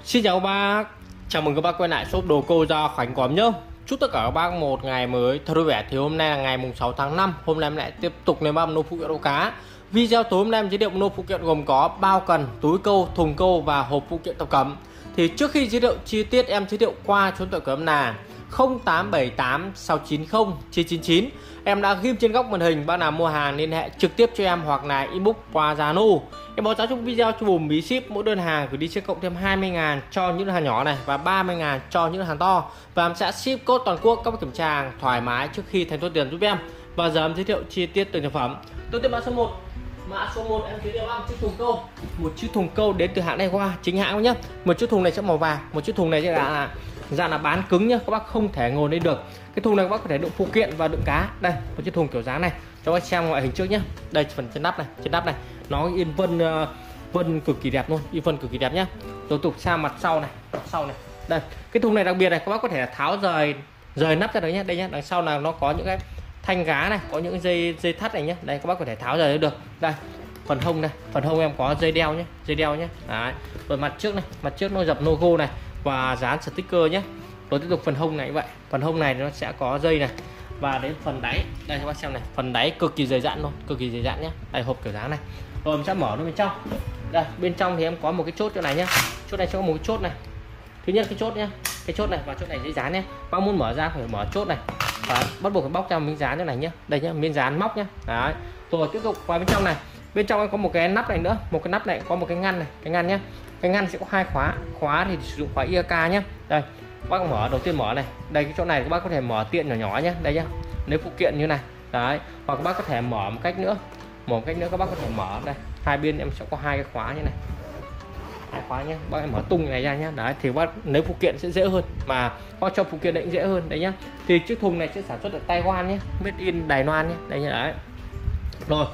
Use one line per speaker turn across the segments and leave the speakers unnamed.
Xin chào các bác, chào mừng các bác quay lại shop đồ cô Gia Khánh Quán nhá. Chúc tất cả các bác một ngày mới thật vui vẻ. Thì hôm nay là ngày mùng 6 tháng 5. Hôm nay em lại tiếp tục lên băm nô phụ kiện câu cá. Video tối hôm nay em giới thiệu nô phụ kiện gồm có bao cần, túi câu, thùng câu và hộp phụ kiện tập cấm. Thì trước khi giới thiệu chi tiết em giới thiệu qua số điện thoại của em là 0878 690 999. Em đã ghim trên góc màn hình. Bác nào mua hàng liên hệ trực tiếp cho em hoặc là inbox qua Zalo. Em báo giá trong video cho bùm bí ship, mỗi đơn hàng gửi đi sẽ cộng thêm 20.000 cho những hàng nhỏ này và 30.000 cho những hàng to. Và em sẽ ship code toàn quốc, các bác kiểm tra hàng thoải mái trước khi thanh toán tiền giúp em. Và giờ em giới thiệu chi tiết từng sản phẩm. Đầu tiên mã số 1. Mã số 1 em giới thiệu em chiếc thùng câu. Một chiếc thùng câu đến từ hãng này qua chính hãng nhé. Một chiếc thùng này sẽ màu vàng, một chiếc thùng này sẽ là dạng là bán cứng nhá, các bác không thể ngồi lên được. Cái thùng này các bác có thể đựng phụ kiện và đựng cá. Đây, một chiếc thùng kiểu dáng này. Cho các bác xem ngoại hình trước nhé. Đây phần trên nắp này, nó in vân cực kỳ đẹp luôn, in vân cực kỳ đẹp nhá. Rồi tục sang mặt sau này, Đây, cái thùng này đặc biệt này, các bác có thể tháo rời nắp ra đấy nhé. Đây nhá, đằng sau là nó có những cái thanh gá này, có những dây thắt này nhé. Đây các bác có thể tháo rời được. Đây, phần hông này, phần hông em có dây đeo nhé, Đấy. Rồi mặt trước nó dập logo này và dán sticker nhé. Rồi tiếp tục phần hông này vậy, phần hông này nó sẽ có dây này. Và đến phần đáy, đây các bác xem này, phần đáy cực kỳ dày dặn luôn, nhé. Đây hộp kiểu dáng này. Rồi mình sẽ mở nó bên trong. Đây, bên trong thì em có một cái chốt chỗ này nhá. Chốt này sẽ có một cái chốt này. Thứ nhất cái chốt nhá, cái chốt này và chốt này dây dán nhé. Bác muốn mở ra phải mở chốt này. Và bắt buộc phải bóc ra miếng dán chỗ này nhá. Đây nhá, miếng dán móc nhá. Đấy. Rồi tiếp tục vào bên trong này. Bên trong em có một cái nắp này nữa, một cái nắp này có một cái ngăn này, cái ngăn nhá. Cái ngăn sẽ có hai khóa thì sử dụng khóa IK nhá. Đây, bác mở đầu tiên mở này. Đây cái chỗ này các bác có thể mở tiện nhỏ nhé. Đây nhá. Nếu phụ kiện như này. Đấy, hoặc các bác có thể mở một cách nữa. Các bác có thể mở đây. Hai bên em sẽ có hai cái khóa như này. Hai khóa nhé. Bác em mở tung này ra nhá. Đấy thì bác nếu phụ kiện sẽ dễ hơn, mà bác cho phụ kiện định dễ hơn đấy nhá. Thì chiếc thùng này sẽ sản xuất ở Taiwan nhé, made in Đài Loan nhé. Đây nhá, đấy. Rồi,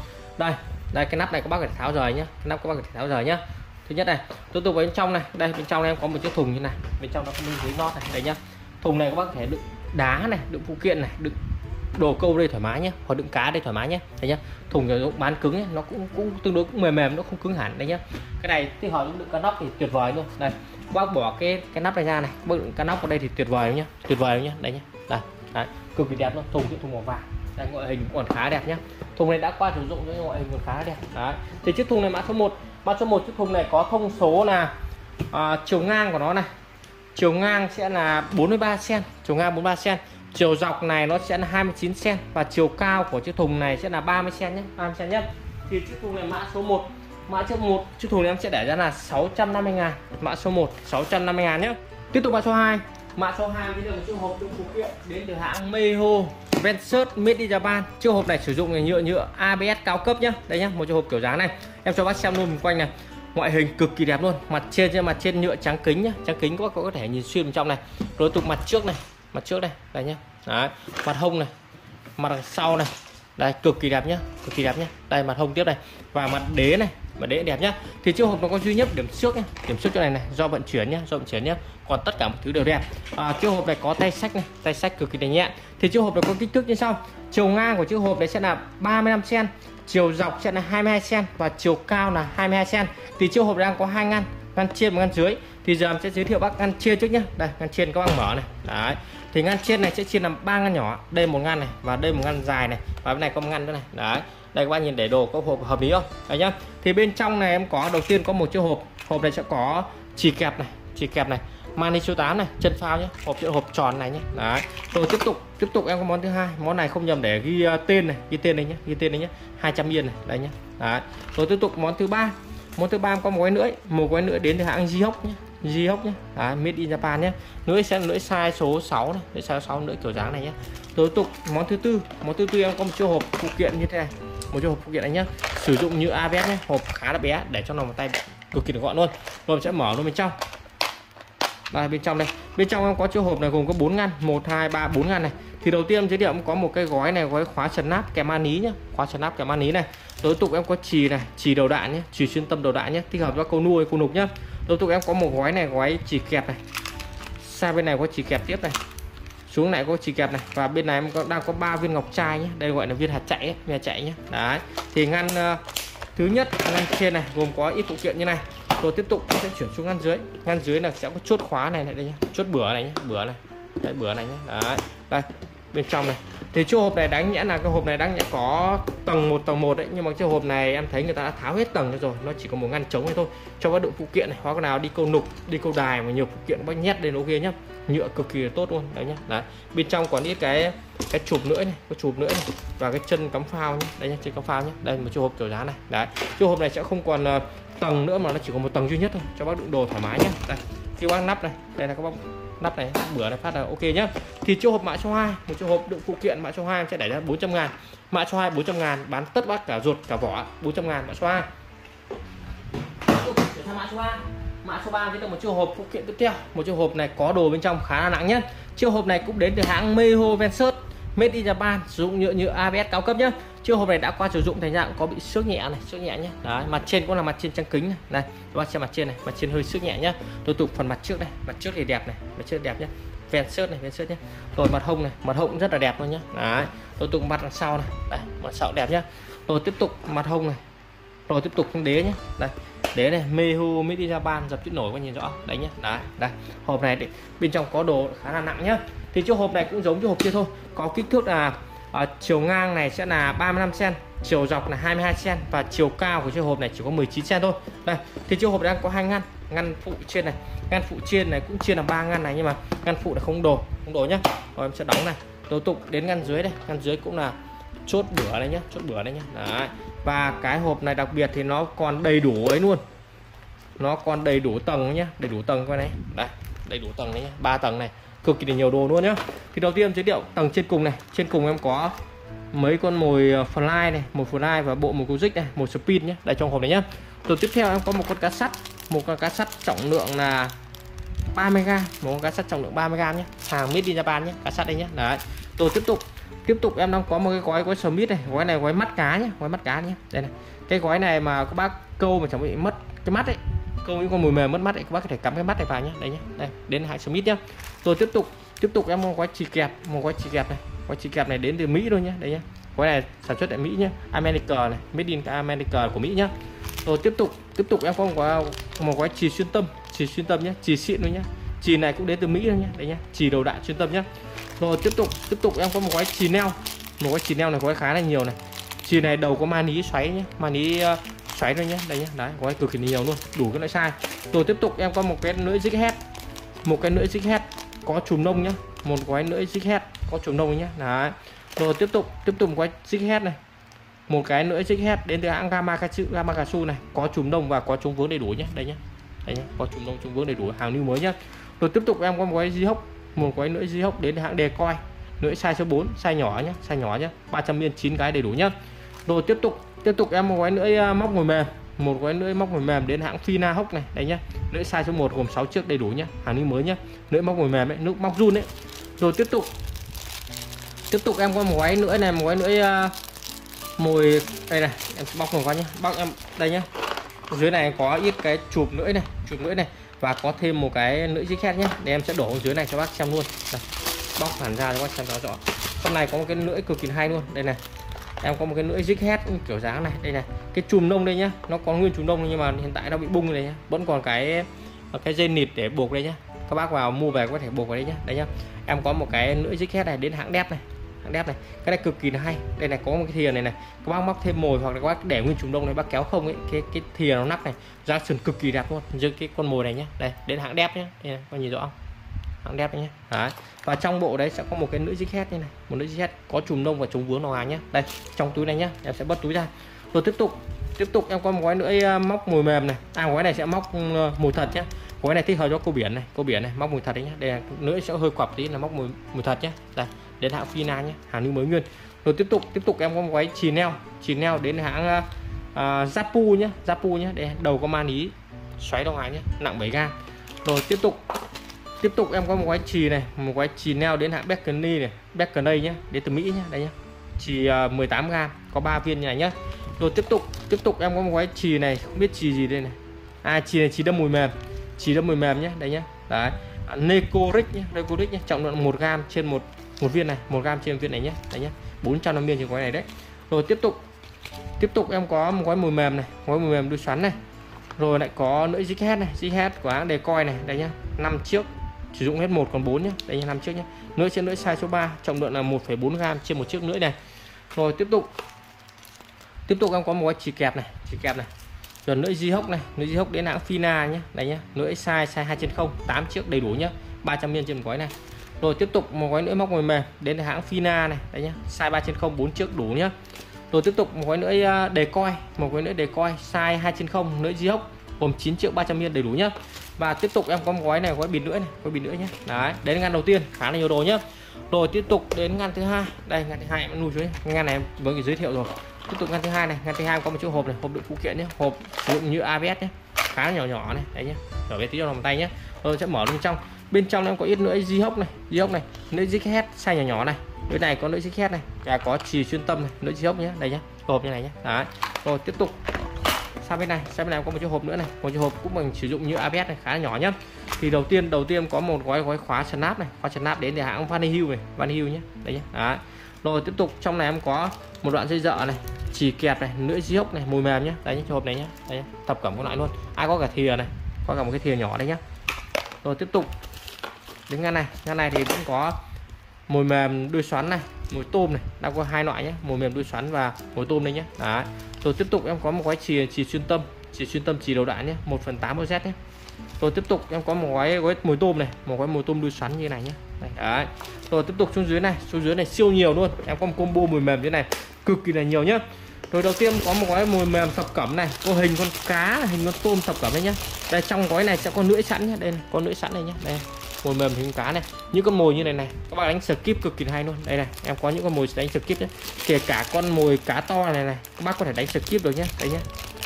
đây cái nắp này các bác có thể tháo rời nhá. Cái nắp các bác có thể tháo rời nhá. Thứ nhất này, tiếp tục bên trong này, đây bên trong này em có một chiếc thùng như này, bên trong nó có miếng giấy nót này, đây nhá. Thùng này các bác có thể đựng đá này, đựng phụ kiện này, đựng đồ câu đây thoải mái nhé, hoặc đựng cá đây thoải mái nhé. Đây nhá. Thùng này cũng bán cứng nhé, nó cũng tương đối cũng mềm, nó không cứng hẳn đây nhá. Cái này tích hợp đựng cá nóc thì tuyệt vời luôn. Đây, các bác bỏ cái nắp này ra này, bác đựng cá nóc vào đây thì tuyệt vời nhá, đây nhá. Đây, đấy, cực kỳ đẹp luôn, thùng màu vàng. Đây, ngoại hình còn khá đẹp nhá. Thùng này đã qua sử dụng cho ngoại hình còn khá đẹp. Đấy. Thì chiếc thùng này mã số 1. Mã số 1 chiếc thùng này có thông số là chiều ngang của nó này. Chiều ngang sẽ là 43 cm, chiều ngang 43 cm. Chiều dọc này nó sẽ là 29 cm và chiều cao của chiếc thùng này sẽ là 30 cm nhé, 30 cm nhé. Thì chiếc thùng này mã số 1. Mã số 1 chiếc thùng này em sẽ để ra là 650.000. Mã số 1 650.000 nhé. Tiếp tục mã số 2. Mã số 2 thì là một chiếc hộp đựng phụ kiện đến từ hãng Meiho Vensert Made in Japan. Chiếc hộp này sử dụng là nhựa ABS cao cấp nhá. Đây nhá, một chiếc hộp kiểu dáng này. Em cho bác xem luôn quanh này. Ngoại hình cực kỳ đẹp luôn. Mặt trên nhựa trắng kính nhá, trắng kính các bác có thể nhìn xuyên bên trong này. Rồi tục mặt trước này, đây nhá. Đấy, mặt hông này, mặt đằng sau này. Đây cực kỳ đẹp nhá, Đây mặt hông tiếp này và mặt đế này, đẹp nhá. Thì chiếc hộp nó có duy nhất điểm xước nhá, điểm xước chỗ này do vận chuyển nhá, còn tất cả mọi thứ đều đẹp. Chiếc hộp này có tay sách này, tay sách cực kỳ nhẹ. Thì chiếc hộp này có kích thước như sau. Chiều ngang của chiếc hộp này sẽ là 35 cm, chiều dọc sẽ là 22 cm và chiều cao là 22 cm. Thì chiếc hộp đang có hai ngăn trên và ngăn dưới. Thì giờ em sẽ giới thiệu bác ngăn trên trước nhá. Đây, ngăn trên các bác mở này. Đấy. Thì ngăn trên này sẽ chia làm 3 ngăn nhỏ, đây một ngăn này và đây một ngăn dài này và bên này có một ngăn nữa này. Đấy. Đây các bạn nhìn để đồ có hộp hợp lý không? Đấy nhá. Thì bên trong này em có đầu tiên có một chiếc hộp này sẽ có chì kẹp này, mani số 8 này, chân phao nhé, hộp tròn này nhé. Đấy. Rồi tiếp tục em có món thứ hai, món này không nhầm để ghi tên này, ghi tên đây nhé, 200 yên này, đây nhé. Đấy. Rồi tiếp tục món thứ ba em có một cái lưỡi đến từ hãng Jihok nhé. Đấy, made in Japan nhé. Lưỡi sẽ là lưỡi size số 6 này, lưỡi size 6 lưỡi kiểu dáng này nhé. Rồi tiếp tục món thứ tư em có một chiếc hộp phụ kiện như thế này, một chiếc hộp phụ kiện này nhé, sử dụng như ABS nhé, hộp khá là bé để cho lòng bàn tay cực kỳ gọn luôn. Rồi mình sẽ mở luôn bên trong. Đây bên trong em có chiếc hộp này gồm có 4 ngăn, 1 2 3 4 ngăn này. Thì đầu tiên giới thiệu em có một cái gói này, gói khóa trấn áp kèm an ý nhé, này. Đối tục em có chì này, chì đầu đạn nhé, chì xuyên tâm đầu đạn nhé, thích hợp cho câu nuôi, câu nục nhé. Đối tục em có một gói này, gói chì kẹp này. Sang bên này có chì kẹp tiếp này. Xuống lại có chì kẹp này và bên này em đang có 3 viên ngọc trai nhé, đây gọi là viên hạt chạy nhé. Đấy. Thì ngăn thứ nhất, ngăn trên này gồm có ít phụ kiện như này. Rồi tiếp tục em sẽ chuyển xuống ngăn dưới là sẽ có chốt khóa này đây nhá, chốt bữa này nhá, bữa này, đấy, bữa này nhá, đấy, đây bên trong này. Thì chiếc hộp này đáng nhẽ là cái hộp này đáng nhẽ có tầng 1 đấy, nhưng mà chiếc hộp này em thấy người ta đã tháo hết tầng rồi, nó chỉ có một ngăn trống này thôi cho các đựng phụ kiện này, hoặc nào đi câu nục, đi câu đài mà nhiều phụ kiện bác nhét lên ok nhá, nhựa cực kỳ là tốt luôn đấy nhá. Đấy, bên trong còn ít cái chụp nữa này, có chụp nữa này, và cái chân cắm phao nhá, đây nhá, chân cắm phao nhá, đây một chiếc hộp kiểu dáng này. Đấy, chiếc hộp này sẽ không còn tầng nữa mà nó chỉ có một tầng duy nhất thôi cho bác đựng đồ thoải mái nhá. Đây, khi bác nắp này, đây là các bác nắp này, bữa này phát là ok nhá. Thì chiếc hộp mã số 2, một chiếc hộp đựng phụ kiện mã số 2 em sẽ đẩy ra 400 ngàn, mã số 2 400 ngàn, bán tất bác cả ruột cả vỏ 400 ngàn mã số 2. Mã số 3 sẽ được một chiếc hộp phụ kiện tiếp theo. Một chiếc hộp này có đồ bên trong khá là nặng nhé. Chiếc hộp này cũng đến từ hãng Meho Vensert, made in Japan, sử dụng nhựa ABS cao cấp nhé. Chiếc hộp này đã qua sử dụng thành ra cũng có bị xước nhẹ này, xước nhẹ nhé. Đấy, mặt trên cũng là mặt trên trắng kính này. Này, các bác xem mặt trên này, mặt trên hơi xước nhẹ nhé. Tiếp tục phần mặt trước này, mặt trước thì đẹp này, mặt trước đẹp nhé. Vensert này, Vensert nhé. Rồi mặt hông này, mặt hông cũng rất là đẹp luôn nhé. Đấy, tiếp tục mặt đằng sau này, đây, mặt sau đẹp nhé. Rồi tiếp tục mặt hông này. Rồi tiếp tục đế nhé. Đây, đế này Meho made in Japan, dập chữ nổi các nhìn rõ đấy nhé. Đấy, đây hộp này bên trong có đồ khá là nặng nhá. Thì chiếc hộp này cũng giống chiếc hộp kia thôi, có kích thước là chiều ngang này sẽ là 35 cm, chiều dọc là 22 cm và chiều cao của chiếc hộp này chỉ có 19 cm thôi. Đây, thì chiếc hộp đang có hai ngăn phụ trên này, ngăn phụ trên này cũng chia làm 3 ngăn này, nhưng mà ngăn phụ là không đồ nhá. Rồi em sẽ đóng này. Tiếp tục đến ngăn dưới đây, ngăn dưới cũng là chốt bữa này nhá, chốt bữa đây nhá. Đấy. Và cái hộp này đặc biệt thì nó còn đầy đủ ấy luôn, nó còn đầy đủ tầng nhá, đầy đủ tầng coi này, đây đầy đủ tầng đấy nhá, 3 tầng này, cực kỳ nhiều đồ luôn nhá. Thì đầu tiên em giới thiệu tầng trên cùng này, trên cùng em có mấy con mồi fly này, một fly và bộ một cú dích này, một spin nhé, đây trong hộp này nhá. Rồi tiếp theo em có một con cá sắt, một con cá sắt trọng lượng là 30g, một con cá sắt trọng lượng 30g nhé, hàng made in Japan nhé, cá sắt đây nhé. Đấy. Rồi tiếp tục em đang có một cái gói Smith này, gói này gói mắt cá nhé, gói mắt cá nhé. Đây này, cái gói này mà các bác câu mà chẳng bị mất cái mắt ấy, câu những con mồi mềm mất mắt ấy, các bác có thể cắm cái mắt này vào nhé. Đây nhé, đây đến hãng Smith nhé. Rồi tiếp tục em có gói chì kẹp, một gói chì kẹp này, gói chì kẹp này đến từ Mỹ thôi nhé. Đây nhé, gói này sản xuất tại Mỹ nhé, America này, made in America của Mỹ nhé. Rồi tiếp tục em có một gói chì xuyên tâm nhé, chì xịn thôi nhé, chì này cũng đến từ Mỹ thôi nhé. Đây nhé, chì đầu đạn xuyên tâm nhé. Rồi tiếp tục em có một gói chì neo, một gói chì neo này gói khá là nhiều này, chì này đầu có mani xoáy nhé, mani xoáy thôi nhé. Đây nhé, đấy gói cực kỳ nhiều luôn, đủ các loại size. Rồi tiếp tục em có một cái lưỡi dích head, một cái lưỡi dích head có chùm nông nhá, một gói lưỡi dích head có chùm nông nhé. Đấy. Rồi tiếp tục một gói dích head này, một cái lưỡi dích head đến từ hãng Gamakatsu này, có chùm nông và có chống vướng đầy đủ nhé. Đây nhé, đây nhé, có chùm nông chống vướng đầy đủ, hàng new mới nhá. Rồi tiếp tục em có một gói di hốc, một gói lưỡi di hốc đến từ hãng Decoy, lưỡi size số 4, size nhỏ nhé, size nhỏ nhé, 300 miên 9 cái đầy đủ nhá. Rồi tiếp tục em một gói lưỡi móc mồi mềm, một gói lưỡi móc mồi mềm đến hãng Fina Hốc này, đây nhá, lưỡi size số 1 gồm 6 chiếc đầy đủ nhá, hàng new mới nhá, lưỡi móc mồi mềm ấy, nước móc run đấy. Rồi tiếp tục em có một gói lưỡi này, một gói lưỡi mồi đây này, em bóc một gói nhá, bóc em đây nhá. Dưới này có ít cái chụp lưỡi này và có thêm một cái lưỡi dích head nhé, để em sẽ đổ dưới này cho bác xem luôn. Đây, bóc hẳn ra cho bác xem rõ. Con này có một cái lưỡi cực kỳ hay luôn, đây này, em có một cái lưỡi dích head kiểu dáng này, đây này, cái chùm nông đây nhá, nó có nguyên chùm nông nhưng mà hiện tại nó bị bung này nhá, vẫn còn cái dây nịt để buộc đây nhá, các bác vào mua về có thể buộc vào đây nhá. Đây nhá, em có một cái lưỡi dích head này đến hãng Dep này, cái này cực kỳ là hay. Đây này có một cái thìa này này, các bác móc thêm mồi hoặc là các bác để nguyên chùm đông này bác kéo không ấy, cái thìa nó nắp này ra sườn cực kỳ đẹp luôn, riêng cái con mồi này nhé. Đây đến hãng Dep nhé, đây này, có nhìn rõ không, hãng Dep nhé. Đấy. Và trong bộ đấy sẽ có một cái lưỡi dích head như này, một lưỡi dích head có chùm đông và chống vướng đầu hàng nhé. Đây trong túi này nhé, em sẽ bớt túi ra. Rồi tiếp tục em có một gói lưỡi móc mồi mềm này, gói này sẽ móc mồi thật nhé, gói này thích hợp cho câu biển này, móc mồi thật đấy nhé. Đây là lưỡi sẽ hơi quặp tí là móc mồi thật nhé. Đây đến hãng Fina nhé, hàng new mới nguyên. Rồi tiếp tục em có một gói chì neo đến hãng Zappu nhé, đây đầu có mani xoáy đầu hàng nhé, nặng 7g. Rồi tiếp tục em có một gói chì này, một gói chì neo đến hãng Beckeney nhé, đến từ Mỹ nhé, đây nhé, chì 18g, có 3 viên như này nhé. Rồi tiếp tục em có một gói chì này, không biết chì gì đây này, chì này chì đâm mùi mềm nhé, đây nhé. Đấy, Necoric nhé, trọng lượng 1g trên một viên này, 1g trên viên này nhé, đây nhé, 450 viên trên gói này đấy. Rồi tiếp tục em có một gói mồi mềm này, gói mồi mềm đuôi xoắn này, Rồi lại có lưỡi dích hét này, dích hét của hãng Decoy này, đây nhá, 5 chiếc, sử dụng hết 1 còn 4 nhá, đây nhá, 5 chiếc nhá. Lưỡi trên lưỡi size số 3, trọng lượng là 1,4 g trên một chiếc lưỡi này. Rồi tiếp tục em có một cái chỉ kẹp này, rồi lưỡi di hốc này, lưỡi di hốc đến hãng Fina nhé, đây nhá, lưỡi size 2/0, 8 chiếc đầy đủ nhá, 300 miên trên một gói này. Rồi tiếp tục một gói lưỡi móc mồi mềm đến từ hãng Fina này, đây nhá, size 3/0, 4 chiếc đủ nhá. Rồi tiếp tục một gói lưỡi Decoy, một gói lưỡi Decoy size 2/0, lưỡi di hốc gồm 9 triệu 300 miên đầy đủ nhá. Và tiếp tục em có một gói này, gói bịt lưỡi này, gói bịt lưỡi nhá. Đấy, đến ngăn đầu tiên khá là nhiều đồ nhá. Rồi tiếp tục đến ngăn thứ hai, đây ngăn thứ hai em nuôi dưới, ngăn này em vừa giới thiệu rồi. Tiếp tục ngăn thứ hai này, ngăn thứ hai có một chiếc hộp này, hộp đựng phụ kiện nhé, hộp sử dụng như ABS nhé, khá là nhỏ này, đấy nhé, trở về tí cho lòng tay nhé. Rồi sẽ mở bên trong em có ít lưỡi di hốc này, lưỡi dích hét size nhỏ này, lưỡi này có lưỡi dích hét này, và có chì xuyên tâm này, lưỡi di hốc nhé, đây nhé, hộp như này nhé. Đấy. Rồi tiếp tục sang bên này có một chiếc hộp nữa này, một chiếc hộp cũng bằng sử dụng như ABS này, khá là nhỏ nhé. Thì đầu tiên có một gói khóa snap này, khóa snap đến từ hãng Vanhill này, Vanhill nhé, đây nhé. Đấy. Rồi tiếp tục trong này em có một đoạn dây dợ này, chỉ kẹp này, lưỡi di hốc này, mùi mềm nhé, đây nhé, hộp này nhé, đây nhé, thập cẩm con lại luôn, ai có cả thìa này, có cả một cái thìa nhỏ đây nhé. Rồi tiếp tục đến ngăn này thì cũng có mồi mềm đuôi xoắn này, mồi tôm này, đang có 2 loại nhé, mồi mềm đuôi xoắn và mồi tôm đây nhé. Đấy. Rồi tiếp tục em có một gói chì xuyên tâm, chì đầu đạn nhé, 1/8 OZ nhé. Rồi tiếp tục em có một gói mồi tôm này, một gói mồi tôm đuôi xoắn như này nhé. Đấy. Rồi tiếp tục xuống dưới này siêu nhiều luôn, em có một combo mồi mềm như này, cực kỳ là nhiều nhá. Rồi đầu tiên có một gói mồi mềm thập cẩm này, có hình con cá, hình con tôm thập cẩm đấy nhá. Đây trong gói này sẽ có lưỡi sẵn nhé, đây này, có lưỡi sẵn này nhé, đây mồi mềm hình cá này, những con mồi như này các bạn đánh skip cực kỳ hay luôn. Đây này, em có những con mồi đánh skip nhé, kể cả con mồi cá to này các bác có thể đánh skip được nhé, đây nhé,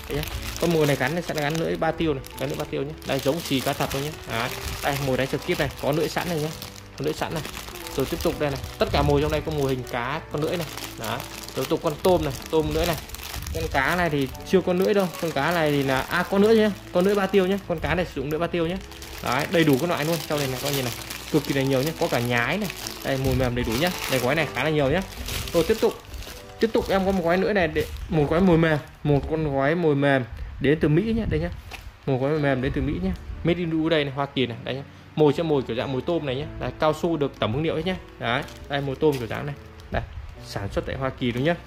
con mồi này gắn sẽ gắn lưỡi ba tiêu này, gắn lưỡi ba tiêu nhé, đây giống xì cá thật thôi nhé. Đây mồi đánh skip này, có lưỡi sẵn này nhé, có lưỡi sẵn này. Rồi tiếp tục đây này, tất cả mồi trong đây có mồi hình cá, con lưỡi này. Đó. Tiếp tục con tôm này, tôm lưỡi này. Con cá này thì chưa có lưỡi đâu, con cá này thì là có lưỡi nhé, con lưỡi ba tiêu nhé, con cá này sử dụng lưỡi ba tiêu nhé. Đấy, đầy đủ các loại luôn, trong này này coi như này, cực kỳ là nhiều nhé, có cả nhái này, đây mồi mềm đầy đủ nhé, đây gói này khá là nhiều nhé. Rồi tiếp tục em có một gói nữa này, một gói mồi mềm, một con gói mồi mềm đến từ Mỹ nhé, đây nhé, một gói mồi mềm đến từ Mỹ nhé, made in USA đây này, Hoa Kỳ này, đây nhé. Mồi cho mồi kiểu dạng mồi tôm này nhé, đấy, cao su được tẩm hương liệu hết nhé. Đấy, đây mồi tôm kiểu dạng này, đây sản xuất tại Hoa Kỳ đúng nhé.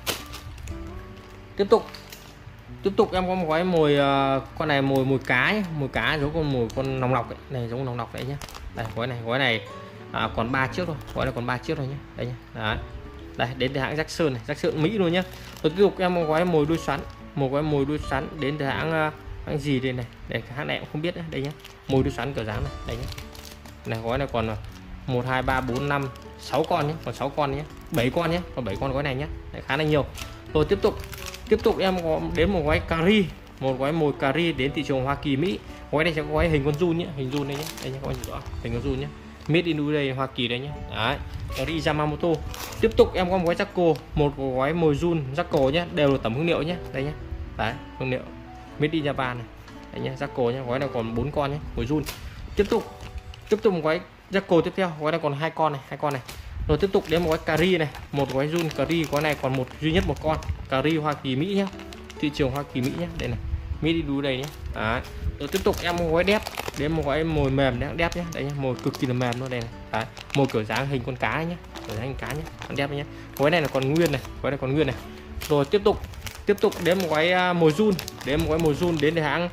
Tiếp tục em có một gói mồi, con này mồi cá nhé, mồi cá giống con nòng nọc ấy. Này giống nòng nọc đấy nhé. Đây gói này còn 3 chiếc thôi, gói này còn 3 chiếc thôi nhé, đây nhé. Đấy. Đây đến từ hãng Jackson này, Jackson Mỹ luôn nhé. Rồi tiếp tục em một gói mồi đuôi xoắn, một gói mồi đuôi xoắn đến từ hãng gì đây này, để hãng này cũng không biết đấy, đây nhé, mồi đuôi xoắn kiểu dáng này, đây nhé. Này gói này còn 1 2 3 4 5 6 con nhé, còn 6 con nhé, 7 con nhé, còn 7 con gói này nhé, đấy, khá là nhiều. Rồi tiếp tục em có đến một gói cari, một gói mồi cari đến thị trường Hoa Kỳ Mỹ. Gói này sẽ có gói hình con giun nhé, hình giun đây nhé, đây nhé, các bạn nhìn rõ hình con giun nhé, made in USA Hoa Kỳ đây nhé. Đấy, cari Yamamoto. Tiếp tục em có một gói Jacko, một gói mồi giun Jacko nhé, đều là tẩm hương liệu nhé, đây nhé. Đấy, hương liệu made in Japan này, đây nhé, Jacko nhé, gói này còn 4 con nhé, mồi giun. Tiếp tục một gói Jacko tiếp theo, gói này còn 2 con này. Rồi tiếp tục đến một gói cari này, một gói giun cari, gói này còn duy nhất một con, cari Hoa Kỳ Mỹ nhé, thị trường Hoa Kỳ Mỹ nhé, đây này, Mỹ đi đu đây nhé. Đấy. Rồi tiếp tục em một gói đép, đến một gói mồi mềm đép nhé, đây nhé, mồi cực kỳ là mềm luôn đây này. Đấy. Mồi kiểu dáng hình con cá nhé, kiểu dáng hình cá nhé, con đép nhé. Gói này là còn nguyên này, Rồi tiếp tục đến một gói mồi giun, đến từ hãng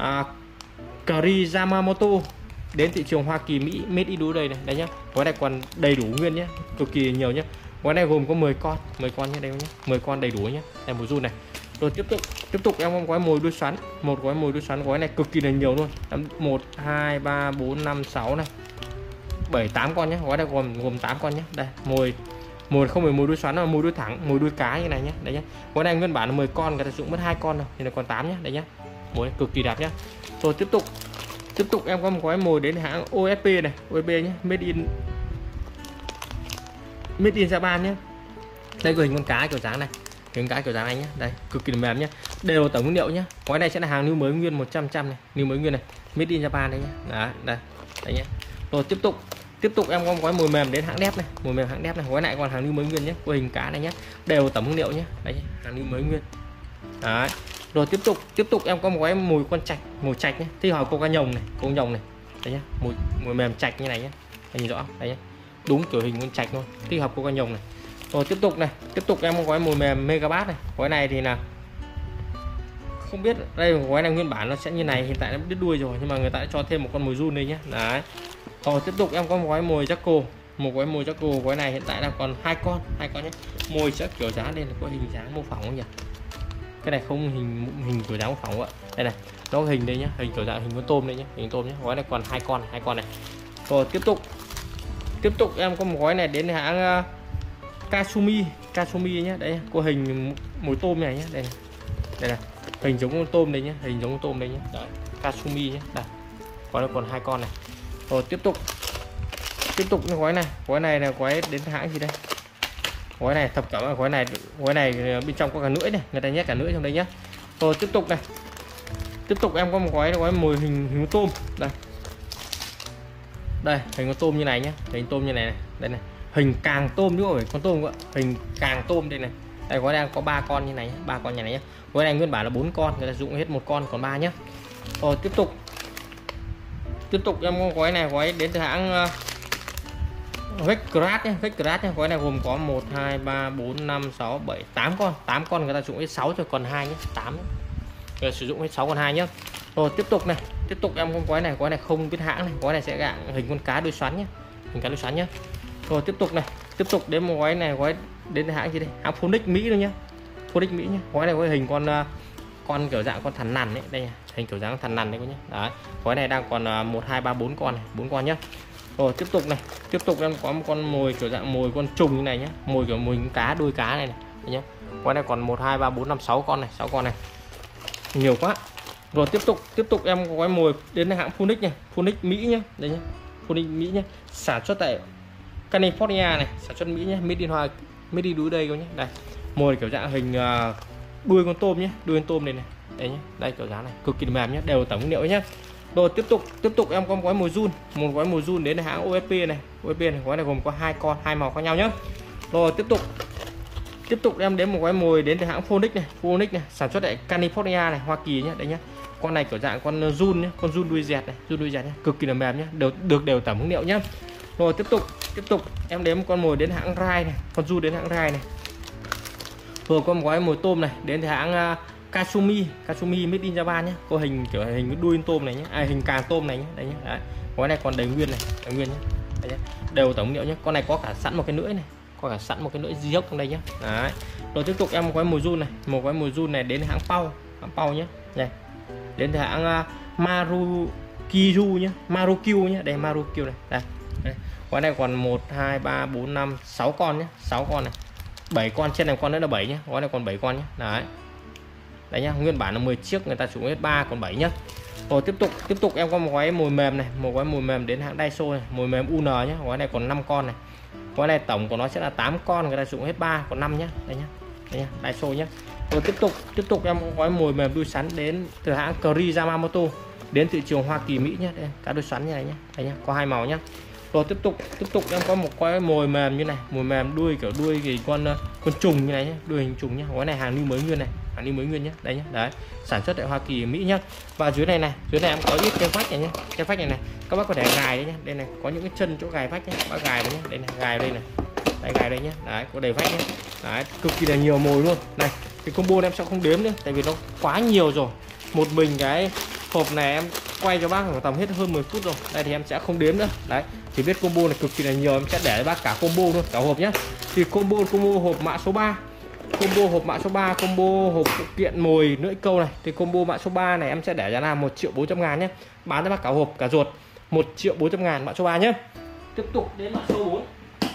Cari Yamamoto, đến thị trường Hoa Kỳ Mỹ, made in USA này, đây nhá. Gói này còn đầy đủ nguyên nhé, cực kỳ nhiều nhé. Gói này gồm có 10 con nhé, đây nhé, 10 con đầy đủ nhé, đây mồi giun này. Rồi tiếp tục em có gói mồi đuôi xoắn, một gói mồi đuôi xoắn, gói này cực kỳ là nhiều luôn, 1 2 3 4 5 6 này, 7 8 con nhé, gói này gồm 8 con nhé. Đây mồi không phải mồi đuôi xoắn, là mồi đuôi thẳng, mồi đuôi cá như này nhé, đây nhé. Gói này nguyên bản là 10 con, người ta sử dụng mất 2 con rồi thì là còn 8 nhé, đây nhé, mồi cực kỳ đẹp nhé. Rồi tiếp tục em có một gói mồi đến hãng OSP này, OSP nhé, made in Japan nhé. Đây có hình con cá kiểu dáng này, hình cá kiểu dáng này nhé, đây cực kỳ mềm nhé, đều là tổng nguyên liệu nhé. Gói này sẽ là hàng new mới nguyên 100% này, new mới nguyên này, made in Japan đây nhé. Đấy, đây nhé. Rồi tiếp tục em có một gói mồi mềm đến hãng đép này, mồi mềm hãng đép này, gói này còn hàng new mới nguyên nhé, có hình cá này nhé, đều tẩm hương liệu nhé, đây hàng new mới nguyên. Đấy. Rồi tiếp tục em có một cái mùi con trạch, mùi trạch nhé, thì hỏi cô cá nhồng này, cô nhồng này, đấy nhá, mùi mềm trạch như này nhé, nhìn rõ đấy nhá, đúng kiểu hình con trạch luôn, thì hợp cô cá nhồng này. Rồi tiếp tục em có cái mùi mềm Megabat này, gói này thì là không biết, đây gói này nguyên bản nó sẽ như này, hiện tại nó đứt đuôi rồi nhưng mà người ta đã cho thêm một con mùi run đây nhé, đấy. Rồi tiếp tục em có một gói mùi Jaco, một gói mùi Jaco, gói này hiện tại đang còn hai con nhé. Mùi sẽ kiểu dáng đây là có hình dáng mô phỏng không nhỉ? Cái này không hình kiểu dáng mô phỏng ạ. Đây này, nó có hình đây nhá, hình kiểu dạng hình con tôm đây nhá, hình tôm nhé. Gói này còn hai con này. Rồi tiếp tục em có một gói này đến hãng Kasumi nhé, đấy, có hình mùi tôm này nhé, đây này, hình giống con tôm đây nhé, hình giống con tôm đây nhé, đấy, Kasumi nhé, đây, gói này còn hai con này. Rồi tiếp tục gói này là gói đến hãng gì đây, gói này thập cẩm, gói này bên trong có cả lưỡi này, người ta nhét cả lưỡi trong đây nhé. Rồi tiếp tục em có một gói mùi hình tôm đây, hình con tôm như này nhé, hình tôm như này đây này, hình càng tôm chứ không phải con tôm ạ, hình càng tôm đây này. Đây gói đang có 3 con như này nhé, 3 con như này nhé. Gói này nguyên bản là 4 con, người ta dụng hết một con còn 3 nhé. Rồi tiếp tục em có gói đến từ hãng Vecgras nhé, gói này gồm có 1 2 3 4 5 6 7 8 con, người ta dụng hết 6 rồi còn 2 nhé, 8 nhé. Người sử dụng hết 6 còn 2 nhé. Rồi tiếp tục em có gói này không biết hãng này, gói này sẽ dạng hình con cá đuôi xoắn nhé, hình cá đuôi xoắn nhé. Rồi tiếp tục đến một gói đến hãng gì đây, hãng Phoenix Mỹ thôi nhé, Phoenix Mỹ nhé. Gói này có hình con kiểu dạng con thằn lằn đấy, đây hình kiểu dáng thằn lằn đấy cô nhé. Đấy, gói này đang còn 1 2 3 4 con này, 4 con nhé. Rồi tiếp tục em có một con mồi kiểu dạng mồi con trùng như này nhé, mồi kiểu mồi cá đuôi cá này nhé. Gói này còn 1 2 3 4 5 6 con này, 6 con này, nhiều quá. Rồi tiếp tục em có gói mồi đến hãng Phoenix này, Phoenix Mỹ nhé, đây nhé, Phoenix Mỹ nhé, sản xuất tại California này, sản xuất Mỹ nhé, made in đuôi đây cô nhé. Đây mồi kiểu dạng hình đuôi con tôm nhé, đuôi con tôm này đây nhé, đây kiểu dáng này cực kỳ mềm nhé, đều tổng nguyên liệu nhé. Rồi tiếp tục em có một gói mồi run đến hãng OFP này, gói này gồm có 2 con, 2 màu khác nhau nhé. Rồi tiếp tục em đến một gói mồi đến từ hãng Phoenix này, sản xuất tại California này, Hoa Kỳ nhé, đây nhé. Con này kiểu dạng con run nhé, con run đuôi dẹt nhé, cực kỳ là mềm nhé, đều tẩm hương liệu nhé. Rồi tiếp tục em đến một con mồi đến hãng Rai này, con run đến hãng Rai này. Rồi có một gói mồi tôm này đến từ hãng Kasumi made in Japan nhé, có hình kiểu hình đuôi tôm này nhé, hình càng tôm này nhé, đây nhé. Đấy, gói này còn đầy nguyên nhé, đây nhé, đều tổng liệu nhé. Con này có cả sẵn một cái lưỡi này, có cả sẵn một cái lưỡi dốc trong đây nhé. Đấy. Rồi tiếp tục em một gói mồi run này đến hãng Pau nhé, này, đến từ hãng Marukyu nhé, đây Marukyu này, đây. Gói này còn 1 2 3 4 5 6 con nhé, 6 con này, 7 con, trên này con nữa là 7 nhé, gói này còn 7 con nhé. Đấy nhá, nguyên bản là 10 chiếc, người ta sử dụng hết 3 còn 7 nhá. Rồi tiếp tục em có một gói mồi mềm này, một gói mồi mềm đến hãng Daiso này, mồi mềm UN nhé, gói này còn 5 con này. Gói này tổng của nó sẽ là 8 con, người ta sử dụng hết 3 còn 5 nhá. Đây nhá, Daiso nhá. Rồi tiếp tục em có gói mồi mềm đuôi xoắn đến từ hãng Kri Yamamoto đến thị trường Hoa Kỳ Mỹ nhé, đây cá đuôi xoắn như này nhé, đây nhá, có 2 màu nhá. Rồi tiếp tục em có một cái mồi mềm như này, mồi mềm đuôi kiểu đuôi thì con trùng như này nhé, đuôi hình trùng nhé. Gói này hàng new mới nguyên này, hàng new mới nguyên nhé, đây nhé, đấy, sản xuất tại Hoa Kỳ Mỹ nhé. Và dưới này em có ít cái vách này nhé, cái vách này các bác có thể gài đấy nhé, đây này có những cái chân chỗ gài vách nhé, bác gài đấy nhé, đây này, gài đây này, đây gài đây nhé, đấy, có đầy vách nhé, đấy, cực kỳ là nhiều mồi luôn. Này, cái combo này em sẽ không đếm nữa, tại vì nó quá nhiều rồi, một mình cái hộp này em quay cho bác tầm hết hơn 10 phút rồi. Đây thì em sẽ không đếm nữa. Đấy, chỉ biết combo này cực kỳ là nhiều, em sẽ để cho bác cả combo luôn, cả hộp nhé. Thì combo hộp mã số 3, combo hộp phụ kiện mồi lưỡi câu này, thì combo mã số 3 này em sẽ để giá là 1.400.000 nhé, bán cho bác cả hộp cả ruột 1.400.000 mã số 3 nhé. Tiếp tục đến mã số 4.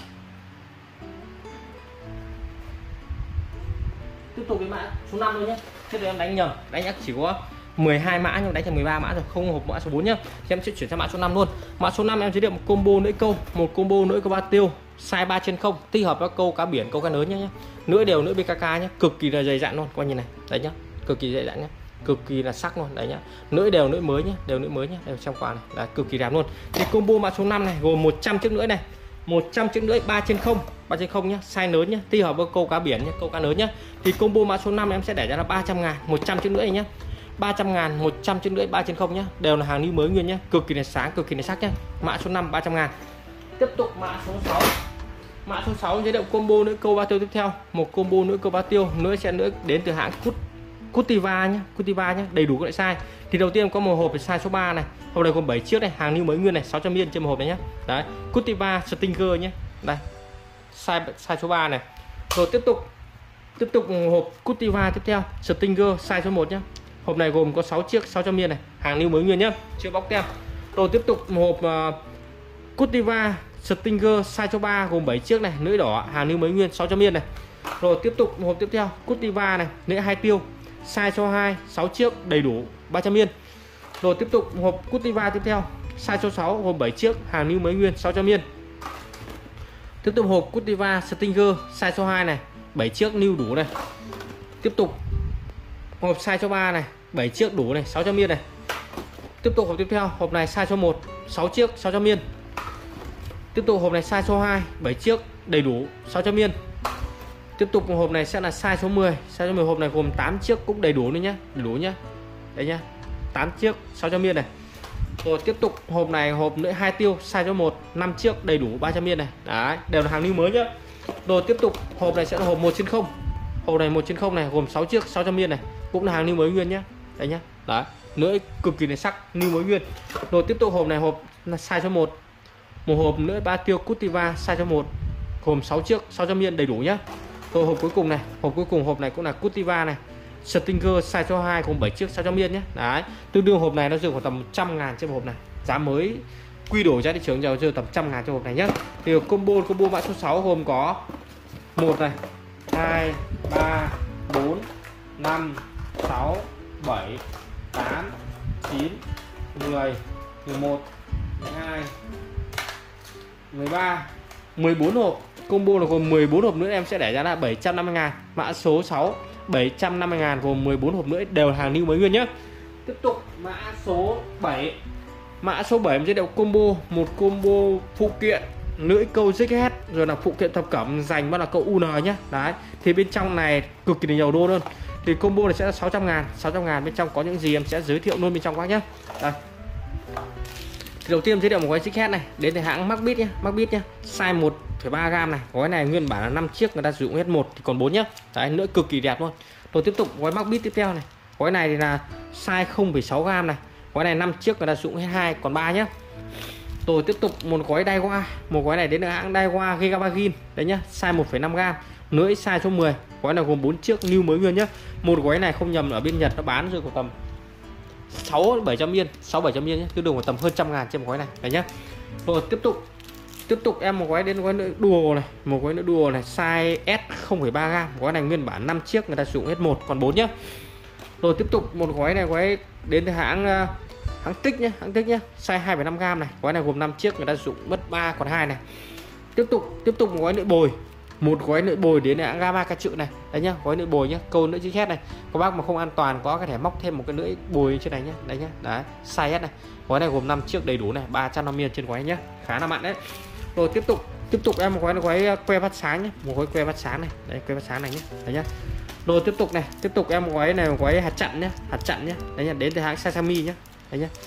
Tiếp tục đến mã số 5 thôi nhé. Trước đây em đánh nhầm, đánh chỉ có 12 mã nhưng đánh thành 13 mã rồi, không hộp mã số 4 nhá. Thì em sẽ chuyển sang mã số 5 luôn. Mã số 5 em giới thiệu một combo lưỡi câu, một combo lưỡi câu ba tiêu size 3/0, tích hợp các câu cá biển, câu cá lớn nhá. Lưỡi đều lưỡi BKK nhá, cực kỳ là dày dặn luôn, coi như này. Đấy nhá, cực kỳ dày dặn nhá, cực kỳ là sắc luôn, đấy nhá. Lưỡi đều lưỡi mới nhá, đều lưỡi mới nhá, đều trong quả này, là cực kỳ đẹp luôn. Thì combo mã số 5 này gồm 100 chiếc lưỡi này, 100 chiếc lưỡi 3/0, 3/0 nhá, size lớn nhá, tích hợp với câu cá biển nhá, câu cá lớn nhá. Thì combo mã số 5 em sẽ để ra là 300.000, 100 chiếc rưỡi nhá. 300.000, 100 chiếc rưỡi 3/0 nhá, đều là hàng new mới nguyên nhá, cực kỳ là sáng, cực kỳ là sắc nhá. Mã số 5 300.000. Tiếp tục mã số 6. Mã số 6 giới thiệu combo nữa câu ba tiêu tiếp theo, một combo nữa câu ba tiêu nữa sẽ nữa đến từ hãng Cutiva nhá, Cutiva nhá, đầy đủ các loại size. Thì đầu tiên có một hộp size số 3 này, hộp này gồm 7 chiếc này, hàng new mới nguyên này, 600 yên trên một hộp này nhá. Đấy, Cutiva Stinger nhá. Đây. Size số 3 này. Rồi tiếp tục hộp Cutiva tiếp theo, Stinger size số 1 nhá. Hộp này gồm có 6 chiếc 600 yên này, hàng new mới nguyên nhá, chưa bóc tem. Rồi tiếp tục một hộp Cutiva Stinger size số 3 gồm 7 chiếc này, lưỡi đỏ, hàng new mới nguyên 600 yên này. Rồi tiếp tục hộp tiếp theo Cutiva này, lưỡi 2 tiêu size số 2, 6 chiếc đầy đủ 300 yên. Rồi tiếp tục hộp Cutiva tiếp theo size số 6 gồm 7 chiếc, hàng new mới nguyên 600 yên. Tiếp tục hộp Cutiva Stinger size số 2 này, 7 chiếc new đủ này. Tiếp tục hộp size số 3 này, 7 chiếc đủ này, 600 yên này. Tiếp tục hộp tiếp theo, hộp này size số 1, 6 chiếc 600 yên. Tiếp tục hộp này size số 2, 7 chiếc đầy đủ 600 yên. Tiếp tục hộp này sẽ là size số 10, size số 10 hộp này gồm 8 chiếc cũng đầy đủ nữa nhá, đầy đủ nhá. Đấy nhá. 8 chiếc 600 yên này. Rồi tiếp tục hộp này hộp lưỡi 2 tiêu size số 1, 5 chiếc đầy đủ 300 yên này. Đấy, đều là hàng new mới nhá. Rồi tiếp tục hộp này sẽ là hộp 1/0. Hộp này 1/0 này gồm 6 chiếc 600 yên này, cũng là hàng new mới nguyên nhá. Đấy nhá. Đấy, lưỡi cực kỳ là sắc, new mới nguyên. Rồi tiếp tục hộp này hộp là size số 1. Một hộp lưỡi 3 tiêu Cutiva size số 1 gồm 6 chiếc 600 yên đầy đủ nhá. Rồi hộp cuối cùng này, hộp này cũng là Cutiva này, Stinger size số 2 gồm 7 chiếc 600 yên nhé. Đấy, tương đương hộp này nó dừng khoảng tầm 100.000 trên hộp này. Giá mới quy đổi ra thị trường giờ tầm 100.000 cho hộp này nhé. Thì combo mã số 6 gồm có 1 này, 2, 3, 4, 5, 6, 7, 8, 9, 10, 11, 12, 13, 14 hộp. Combo là gồm 14 hộp nữa, em sẽ để ra là 750.000. Mã số 6 750.000 gồm 14 hộp nữa, đều hàng new mới nguyên nhé. Tiếp tục mã số 7. Mã số 7 em giới thiệu combo, một combo phụ kiện lưỡi câu JZ rồi là phụ kiện thập cẩm dành bắt là câu UN nhé. Đấy, thì bên trong này cực kỳ nhiều đô luôn. Thì combo này sẽ là 600.000. Bên trong có những gì em sẽ giới thiệu luôn bên trong các nhé. Đây. Thì đầu tiên em giới thiệu một gói JZ này đến từ hãng Macbit nhé, size 1,3g này. Gói này nguyên bản là 5 chiếc, người ta sử dụng hết 1 thì còn 4 nhá. Đấy, nữa cực kỳ đẹp luôn. Rồi tiếp tục gói Macbit tiếp theo này. Gói này thì là size 0,6g này. Gói này 5 chiếc, người ta sử dụng hết 2 còn 3 nhá. Rồi tiếp tục một gói Daiwa, một gói này đến từ hãng Daiwa Gigabagin đấy nhá, size 1,5g, lưỡi size số 10. Gói này gồm 4 chiếc new mới nguyên nhá. Một gói này không nhầm ở bên Nhật nó bán rồi tầm 600-700 yên, 600-700 yên nhé, tương đương khoảng tầm hơn 100.000 trên một gói này đấy nhá. Rồi tiếp tục em một gói đến gói nữa Duo này, một gói nữa Duo này size S 0,3g. Gói này nguyên bản 5 chiếc, người ta sử dụng hết 1 còn 4 nhá. Rồi tiếp tục một gói này, gói đến từ hãng Tích nhá, size 2,5g này. Gói này gồm 5 chiếc, người ta sử dụng mất 3 còn 2 này. Tiếp tục một gói nữa bồi. Một gói nữa bồi đến hãng Gamma Ca Trự này. Đấy nhá, gói nữa bồi nhá, câu nữa JZ này. Các bác mà không an toàn có thể móc thêm một cái lưỡi bồi trên này nhá. Đấy nhá. Đấy, size S này. Gói này gồm 5 chiếc đầy đủ này, 350 yên trên gói nhá. Khá là mặn đấy. Rồi tiếp tục em một gói que phát sáng nhá, một gói que phát sáng này. Đấy, que phát sáng này nhá. Đấy nhá. Rồi tiếp tục em một gói này, một gói hạt chặn nhá, Đấy nhá, đến từ hãng Sasami nhá. Đấy nhá.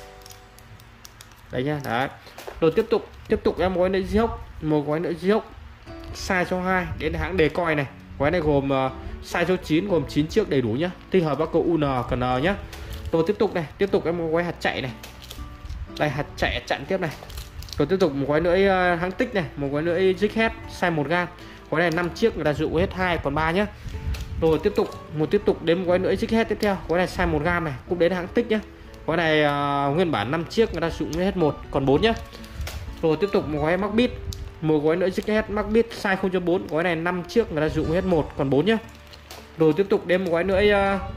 Đấy nhá, đấy. Rồi tiếp tục em một gói nữa Zihok, size số 2 đến hãng Decoy này. Gói này gồm size số 9 gồm 9 chiếc đầy đủ nhá, tích hợp các câu UN cần nhá. Rồi tiếp tục em một gói hạt chạy này. Đây, hạt chạy chặn tiếp này. Rồi tiếp tục một gói nữa hãng Tích này, một gói nữa JZ size 1g. Gói này 5 chiếc, người ta sử dụng hết 2 còn 3 nhá. Rồi tiếp tục đến một gói nữa JZ tiếp theo. Gói này size 1g này, cũng đến hãng Tích nhá. Gói này nguyên bản 5 chiếc, người ta sử dụng hết 1 còn 4 nhá. Rồi tiếp tục một gói Macbit, một gói nữa JZ Macbit size 0.4. Gói này 5 chiếc, người ta sử dụng hết 1 còn 4 nhá. Rồi tiếp tục đến một gói nữa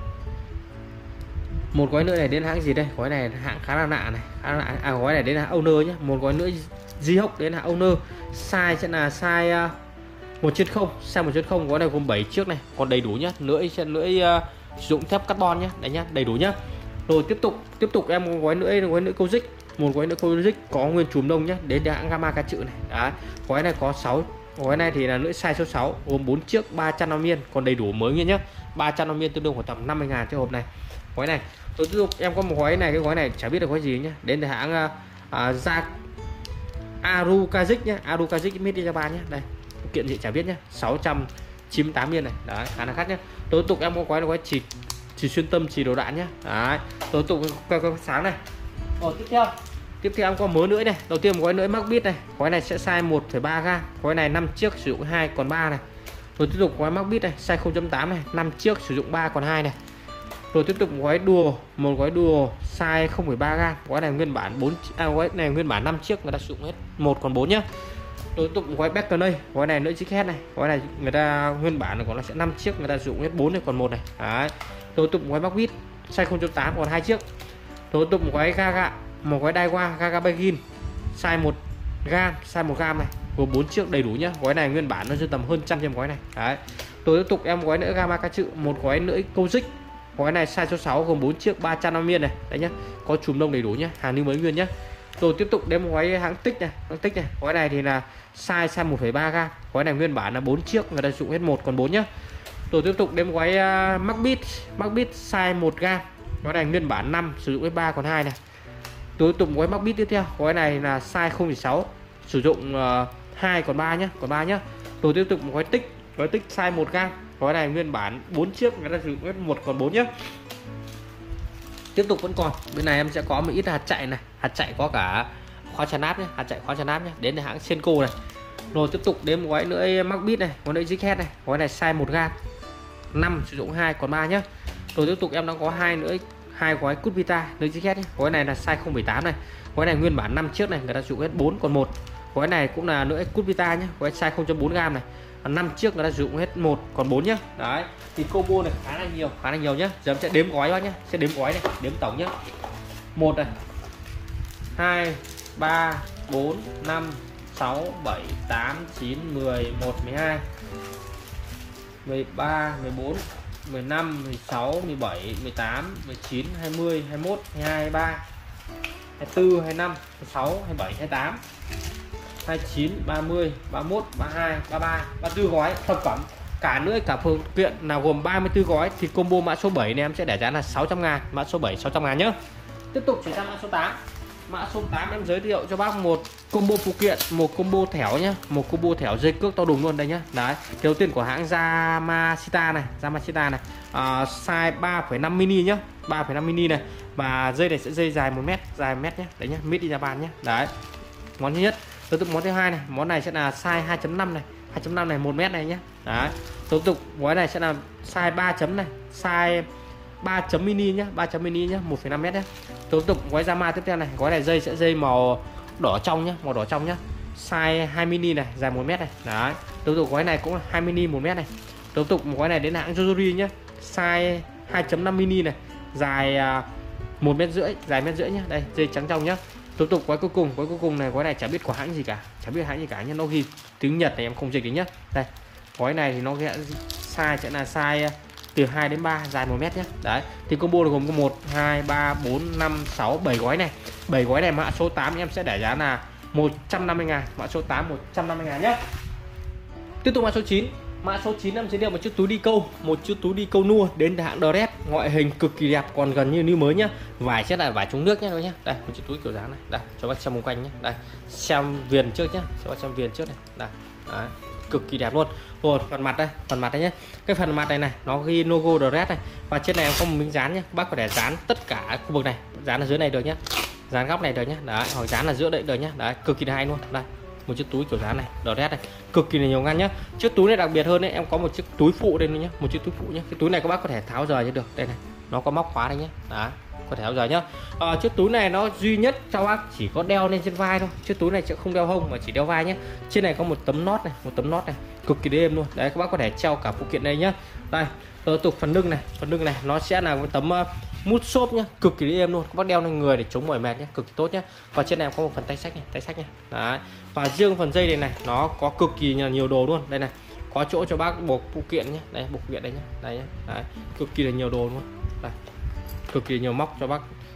này đến hãng gì đây? Gói này hãng khá là lạ này, gói này đến hãng Owner nhá. Một gói nữa Zihok đến hãng Owner, size sẽ là size 1/0, size 1/0. Gói này gồm 7 chiếc này, còn đầy đủ nhá. Lưỡi sử dụng thép carbon nhá, đấy nhá, đầy đủ nhá. Rồi tiếp tục em một gói nữa câu dích, một gói nữa câu dích có nguyên chùm đông nhá, đến hãng Gamma Ca Trự này. Đấy, gói này có Gói này thì là lưỡi size số 6 gồm 4 chiếc 350 yên, còn đầy đủ mới nguyên nhá. 350 yên tương đương khoảng tầm 50.000 cho hộp này. Gói này tôi tiếp tục em có một gói này, cái gói này chả biết được gói gì nhá, đến từ hãng Arukazik nhá, Arukazik made in Japan nhá. Đây phụ kiện gì chả biết nhá, 698 yên này, đấy khá là khác nhá. Tôi tiếp tục em có gói chỉ xuyên tâm chỉ đầu đạn nhá. Đấy tôi tiếp tục cái sáng này. Rồi tiếp theo em có mớ nữa này. Đầu tiên một gói nữa Macbeth này, gói này sẽ size 1,3 g, gói này 5 chiếc sử dụng 2 còn 3 này. Rồi tiếp tục gói Macbeth này size 0.8 này, 5 chiếc sử dụng 3 còn 2 này. Rồi tiếp tục một gói đùa size 0,3 g, gói này nguyên bản gói này nguyên bản 5 chiếc, người ta sử dụng hết 1 còn 4 nhá. Rồi tiếp tục một gói Beckonay, gói này lưỡi chiếc hết này, gói này người ta nguyên bản còn là sẽ 5 chiếc, người ta sử dụng hết 4 này còn 1 này. Đấy. Rồi tiếp tục một gói Macbeth size 0.8 còn 2 chiếc. Rồi tiếp tục một gói Gaga, một gói Daiwa Gaga Begin size 1 g, size 1 g này, gồm 4 chiếc đầy đủ nhá. Gói này nguyên bản nó sẽ tầm hơn 100 trên gói này. Đấy. Rồi tiếp tục em gói nữa Gamakatsu, một gói lưỡi Kozik. Gói này size số 6 gồm 4 chiếc 350 yên này. Đấy nhá. Có chùm lông đầy đủ nhá, hàng new mới nguyên nhá. Rồi tiếp tục đến một gói hãng Tích này, gói này thì là size 1,3 g. Gói này nguyên bản là 4 chiếc, người ta sử dụng hết 1 còn 4 nhá. Rồi tiếp tục đến một gói Macbeth size 1 g. Gói này nguyên bản 5, sử dụng hết 3 còn 2 này. Rồi tiếp tục gói Macbeth tiếp theo, gói này là size 0,6, sử dụng 2 còn 3 nhá, Rồi tiếp tục một gói Tích size 1 g. Gói này nguyên bản 4 chiếc, người ta sử dụng hết 1 còn 4 nhá. Tiếp tục vẫn còn, bên này em sẽ có một ít hạt chạy này, hạt chạy có cả khóa chắn áp nhé, đến từ hãng Senko này. Rồi tiếp tục đến một gói nữa Macbeth này, gói nữa Zighead này, gói này size 1 g, 5 sử dụng 2 còn 3 nhá. Rồi tiếp tục em đang có hai gói Cutvita nữa Zighead, gói này là size 0,8 này, gói này nguyên bản 5 chiếc này, người ta sử dụng hết 4 còn 1. Gói này cũng là nữa Cutvita nhé, gói size 0.4 g này, 5 chiếc người ta sử dụng hết 1 còn 4 nhá. Đấy thì combo này khá là nhiều nhá. Giờ em sẽ đếm gói bác nhá, đếm tổng nhá. 1 này, 2 3 4 5 6 7 8 9 10 11 12 13 14 15 16 17 18 19 20 21 22 23 24 25 26 27 28 29 30 31 32 33 34 gói thực phẩm cả nữa, cả phương tiện nào gồm 34 gói thì combo mã số 7 này em sẽ để giá là 600.000, mã số 7 600.000 nhá. Tiếp tục chuyển sang mã số 8. Mã số 8 em giới thiệu cho bác một combo phụ kiện, một combo thẻo nhá, một combo thẻo dây cước to đùng luôn đây nhá. Đấy, đầu tiên của hãng Yamashita này, size 3,5 mini nhá, 3,5 mini này, và dây này sẽ dây dài 1 mét, dài 1 mét nhá. Đấy nhá, made in Japan nhá. Đấy. Món thứ nhất. Tiếp tục món thứ hai này, món này sẽ là size 2.5 này, 2.5 này 1 mét này nhá. Đấy. Tiếp tục gói này sẽ là size 3 chấm này, size 3 chấm mini nhá, 3 chấm mini nhá, 1,5 mét nhá. Tiếp tục gói Yamaha tiếp theo này, gói này dây sẽ dây màu đỏ trong nhá, size 2 mini này, dài 1 mét này. Đấy. Tiếp tục gói này cũng là 2 mini 1 mét này. Tiếp tục một gói này đến hãng Yojori nhá, size 2.5 mini này, dài 1,5 mét, dài 1,5 mét nhá. Đây, dây trắng trong nhá. Tiếp tục gói cuối cùng này, gói này chả biết của hãng gì cả, nhưng nó ghi tiếng Nhật này em không dịch được nhá. Đây, gói này thì nó size sẽ là size từ 2 đến 3, dài 1 mét nhé. Đấy thì combo là gồm có 1 2 3 4 5 6 7 gói này. 7 gói này mã số 8 em sẽ để giá là 150.000, mã số 8 150.000 nhé. Tiếp tục mã số 9. Mã số 9 em giới thiệu một chiếc túi đi câu, nua đến từ hãng Dress, ngoại hình cực kỳ đẹp, còn gần như mới nhá. Vải sẽ là vải chống nước nhé các nhá. Đây, một chiếc túi kiểu dáng này. Đây, cho bác xem xung quanh nhé. Đây, xem viền trước nhé, Đây. Đấy, cực kỳ đẹp luôn. Rồi phần mặt đây nhé. Cái phần mặt này nó ghi logo Dress này, và trên này em có một miếng dán nhé. Bác có thể dán tất cả khu vực này, dán ở dưới này được nhé, dán góc này được nhé. Đấy, hoặc dán ở giữa đây được nhé. Đấy, cực kỳ hay luôn. Đây, một chiếc túi kiểu dáng này, Dress này, cực kỳ là nhiều ngăn nhá. Chiếc túi này đặc biệt hơn đấy, em có một chiếc túi phụ đây nữa nhé, một chiếc túi phụ nhé. Cái túi này các bác có thể tháo rời cho được. Đây này, nó có móc khóa đây nhé. Đó, có thể tháo rời nhá. Chiếc túi này nó duy nhất cho bác chỉ có đeo lên trên vai thôi, chiếc túi này sẽ không đeo hông mà chỉ đeo vai nhé. Trên này có một tấm nót này, cực kỳ êm luôn. Đấy, các bác có thể treo cả phụ kiện đây nhá. Đây, tiếp tục phần lưng này nó sẽ là một tấm mút xốp nhá, cực kỳ êm luôn. Các bác đeo lên người để chống mỏi mệt nhé, cực kỳ tốt nhé. Và trên này có một phần tay sách nhé. Đấy. Và riêng phần dây này nó có cực kỳ nhiều đồ luôn. Đây này, có chỗ cho bác buộc phụ kiện nhé. Đây, buộc phụ kiện đây nhé. Đây nhé. Đấy, cực kỳ là nhiều đồ luôn. Đây, cực kỳ nhiều móc cho bác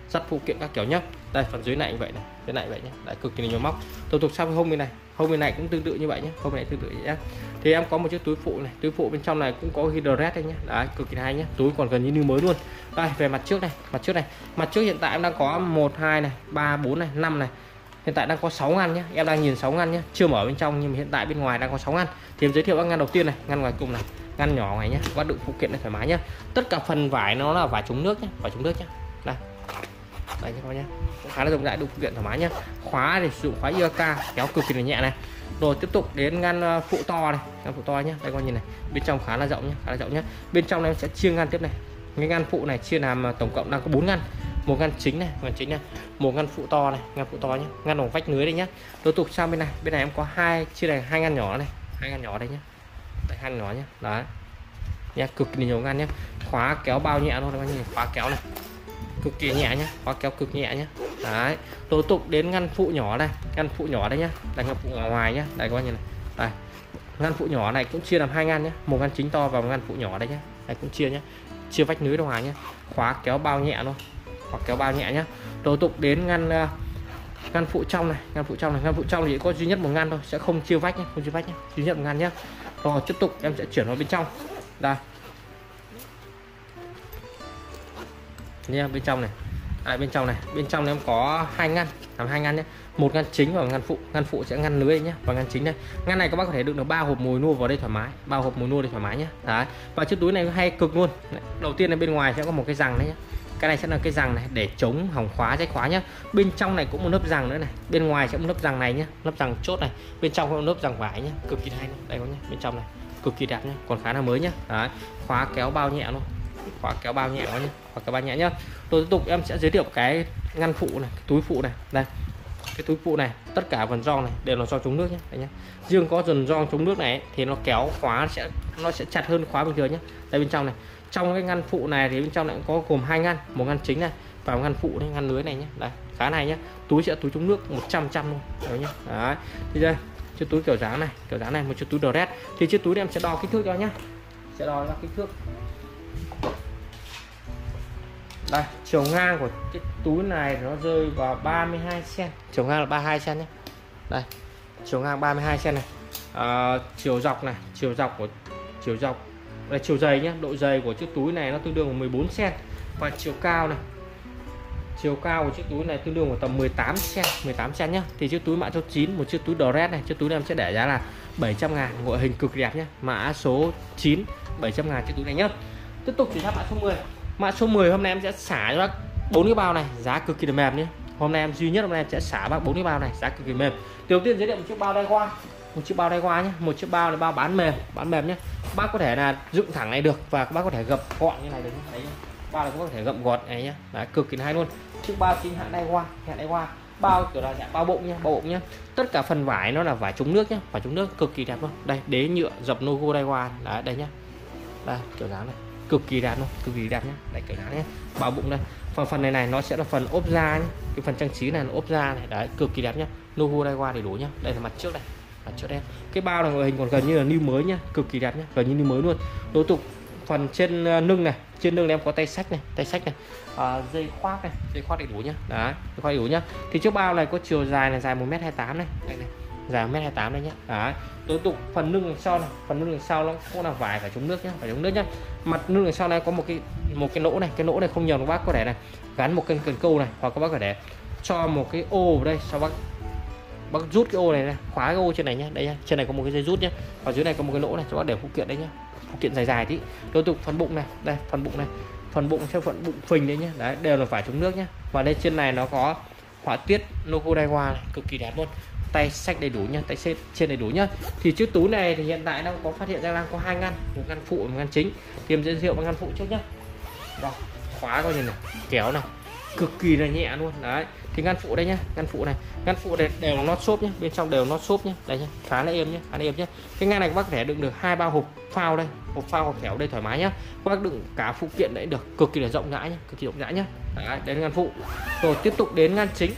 dắt phụ kiện các kiểu nhá. Đây phần dưới này như vậy này, cái này vậy nhé, đấy cực kỳ nhiều móc. Tiếp tục sang hông bên này, hông bên này cũng tương tự như vậy nhé, hông bên này tương tự nhé. Thì em có một chiếc túi phụ này, túi phụ bên trong này cũng có ghi dress đây nhé, đấy cực kỳ hay nhé, túi còn gần như mới luôn. Đây về mặt trước này, mặt trước hiện tại em đang có 1 2 này, 3 4 này, 5 này. Hiện tại đang có 6 ngăn nhé, em đang nhìn 6 ngăn nhé, chưa mở bên trong nhưng mà hiện tại bên ngoài đang có 6 ngăn. Thì em giới thiệu các ngăn đầu tiên này, ngăn ngoài cùng này, ngăn nhỏ này nhé, các đựng phụ kiện này thoải mái nhé. Tất cả phần vải nó là vải chống nước nhé, vải chống nước nhé. Đây đây các bạn nhé, cũng khá là rộng rãi, đựng phụ kiện thoải mái nhé. Khóa thì sử dụng khóa IAK, kéo cực kỳ là nhẹ này. Rồi tiếp tục đến ngăn phụ to này, ngăn phụ to nhé, đây coi nhìn này, bên trong khá là rộng nhé, khá là rộng nhé. Bên trong này em sẽ chia ngăn tiếp này, cái ngăn phụ này chia làm tổng cộng đang có 4 ngăn, một ngăn chính này, một ngăn phụ to này, ngăn phụ to nhé, ngăn bằng vách lưới đây nhé. Tiếp tục sang bên này em có chia thành 2 ngăn nhỏ này, 2 ngăn nhỏ đây nhé, đây 2 ngăn nhỏ nhé, đấy nhé, cực kỳ nhiều ngăn nhé. Khóa kéo bao nhẹ thôi, các bạn nhìn khóa kéo này cực kỳ nhẹ nhé, khóa kéo cực nhẹ nhé. Đấy, tiếp tục đến ngăn phụ nhỏ đây, ngăn phụ nhỏ đây nhá, đây ngăn phụ ngoài nhá, đây các bạn nhìn này, đây ngăn phụ nhỏ này cũng chia làm 2 ngăn nhé, một ngăn chính to và một ngăn phụ nhỏ đây nhé, đây cũng chia nhé, chia vách lưới ra ngoài nhé. Khóa kéo bao nhẹ luôn, hoặc kéo bao nhẹ nhé. Tiếp tục đến ngăn phụ trong này, ngăn phụ trong thì có duy nhất một ngăn thôi, sẽ không chia vách nhé, không chia vách nhé, duy nhất một ngăn nhé. Rồi tiếp tục em sẽ chuyển vào bên trong đây nha, bên trong này, bên trong này em có 2 ngăn, làm 2 ngăn nhé, một ngăn chính và ngăn phụ sẽ ngăn lưới nhé, và ngăn chính đây, ngăn này các bác có thể đựng được 3 hộp mồi nua vào đây thoải mái, 3 hộp mồi nua đây thoải mái nhé. Đấy, và chiếc túi này hay cực luôn. Đầu tiên là bên ngoài sẽ có một cái rằng đấy nhé, cái này sẽ là cái rằng này để chống hỏng khóa, rách khóa nhé. Bên trong này cũng một lớp rằng nữa này, bên ngoài sẽ một lớp rằng này nhé, lớp rằng chốt này, bên trong có một lớp rằng vải nhé, cực kỳ hay. Đây có nhé, bên trong này cực kỳ đẹp nhé, còn khá là mới nhé. Đấy, khóa kéo bao nhẹ luôn, khóa kéo bao nhẹ quá nhé, khóa kéo bao nhẹ nhá. Tôi tiếp tục em sẽ giới thiệu cái ngăn phụ này, cái túi phụ này, đây cái túi phụ này, tất cả phần gioăng này đều là gioăng chống nước nhé, đây nhé. Riêng có dần gioăng chống nước này thì nó kéo khóa nó sẽ chặt hơn khóa bình thường nhé. Đây bên trong này, trong cái ngăn phụ này thì bên trong lại có gồm 2 ngăn, một ngăn chính này và một ngăn phụ này, ngăn lưới này nhé. Đây khá này nhé, túi sẽ túi chống nước 100% luôn đấy nhé. Đấy thì đây chiếc túi kiểu dáng này, một chiếc túi dress. Thì chiếc túi này em sẽ đo kích thước cho nhé, sẽ đo ra kích thước. Đây, chiều ngang của cái túi này nó rơi vào 32 cm, chiều ngang là 32 cm nhé. Đây, chiều ngang 32 cm này. Chiều dọc này, chiều dọc đây, chiều dày nhé, độ dày của chiếc túi này nó tương đương với 14 cm, và chiều cao này, chiều cao của chiếc túi này tương đương với tầm 18 cm nhé. Thì chiếc túi mã số 9, một chiếc túi dress này, chiếc túi này em sẽ để giá là 700.000, ngoại hình cực đẹp nhé, mã số 9 700.000 chiếc túi này nhé. Tiếp tục chuyển sang mã số 10. Mã số 10 hôm nay em sẽ xả cho bác 4 cái bao này, giá cực kỳ là mềm nhé. Hôm nay em sẽ xả bác 4 cái bao này, giá cực kỳ mềm. Đầu tiên giới thiệu một chiếc bao Daiwa, nhé, một chiếc bao là bao bán mềm nhé. Bác có thể là dựng thẳng này được và các bác có thể gập gọn như này được. Đấy, bao này cũng có thể gập gọn này nhé. Đấy, cực kỳ hay luôn. Chiếc bao chính hãng Daiwa, bao kiểu là dạng bao bụng nhé, tất cả phần vải nó là vải chống nước nhé, vải chống nước cực kỳ đẹp luôn. Đây, đế nhựa dập logo Daiwa, đấy đây nhé, đây kiểu dáng này cực kỳ đẹp luôn, cực kỳ đẹp nhé. Đây kiểu dáng nhé, bao bụng đây, phần này nó sẽ là phần ốp da nhé, cái phần trang trí này là ốp da này, đấy cực kỳ đẹp nhé, logo Daiwa đầy đủ nhé. Đây là mặt trước đây, mặt trước đây, cái bao này ngoại hình còn gần như là new mới nhé, cực kỳ đẹp nhé, gần như new mới luôn. Tiếp tục phần trên lưng này, trên lưng em có tay sách này, dây khoác đầy đủ nhá, đấy dây khoác đầy đủ nhá. Thì chiếc bao này có chiều dài này, dài 1m28 này, dài 1m28 đây nhá. Đấy, tiếp tục phần lưng đằng sau này, phần lưng đằng sau nó cũng là vải chống nước nhá, vải chống nước nhá. Mặt lưng đằng sau này có một cái lỗ này, cái lỗ này không nhầm, các bác có thể này gắn một cần câu này, hoặc các bác có thể cho một cái ô vào đây, sau bác rút cái ô này ra, khóa cái ô trên này nhá, đây nhá, trên này có một cái dây rút nhá, ở dưới này có một cái lỗ này cho bác để phụ kiện đấy nhá, phụ kiện dài tí. Tiếp tục phần bụng này, đây phần bụng theo phần bụng phình đấy nhá, đấy đều là vải chống nước nhá. Và đây trên này nó có họa tiết logo Daiwa này, cực kỳ đẹp luôn. Tay sách đầy đủ nhá, tay xếp trên đầy đủ nhá. Thì chiếc túi này thì hiện tại đang có phát hiện ra đang có 2 ngăn, một ngăn phụ một ngăn chính. Thì em giới thiệu bằng ngăn phụ trước nhá. Rồi, khóa coi nhìn này, kéo này, cực kỳ là nhẹ luôn. Đấy, thì ngăn phụ đây nhá, ngăn phụ này đều là nót xốp nhá, bên trong đều nót xốp nhá, đây nhá, khá là êm nhá, Cái ngăn này các bác có thể đựng được 2-3 hộp phao đây, hộp phao hộp thẻo đây thoải mái nhá. Các bác đựng cả phụ kiện đấy được, cực kỳ là rộng rãi nhá, cực kỳ rộng rãi nhá. Đấy, đến ngăn phụ. Rồi tiếp tục đến ngăn chính.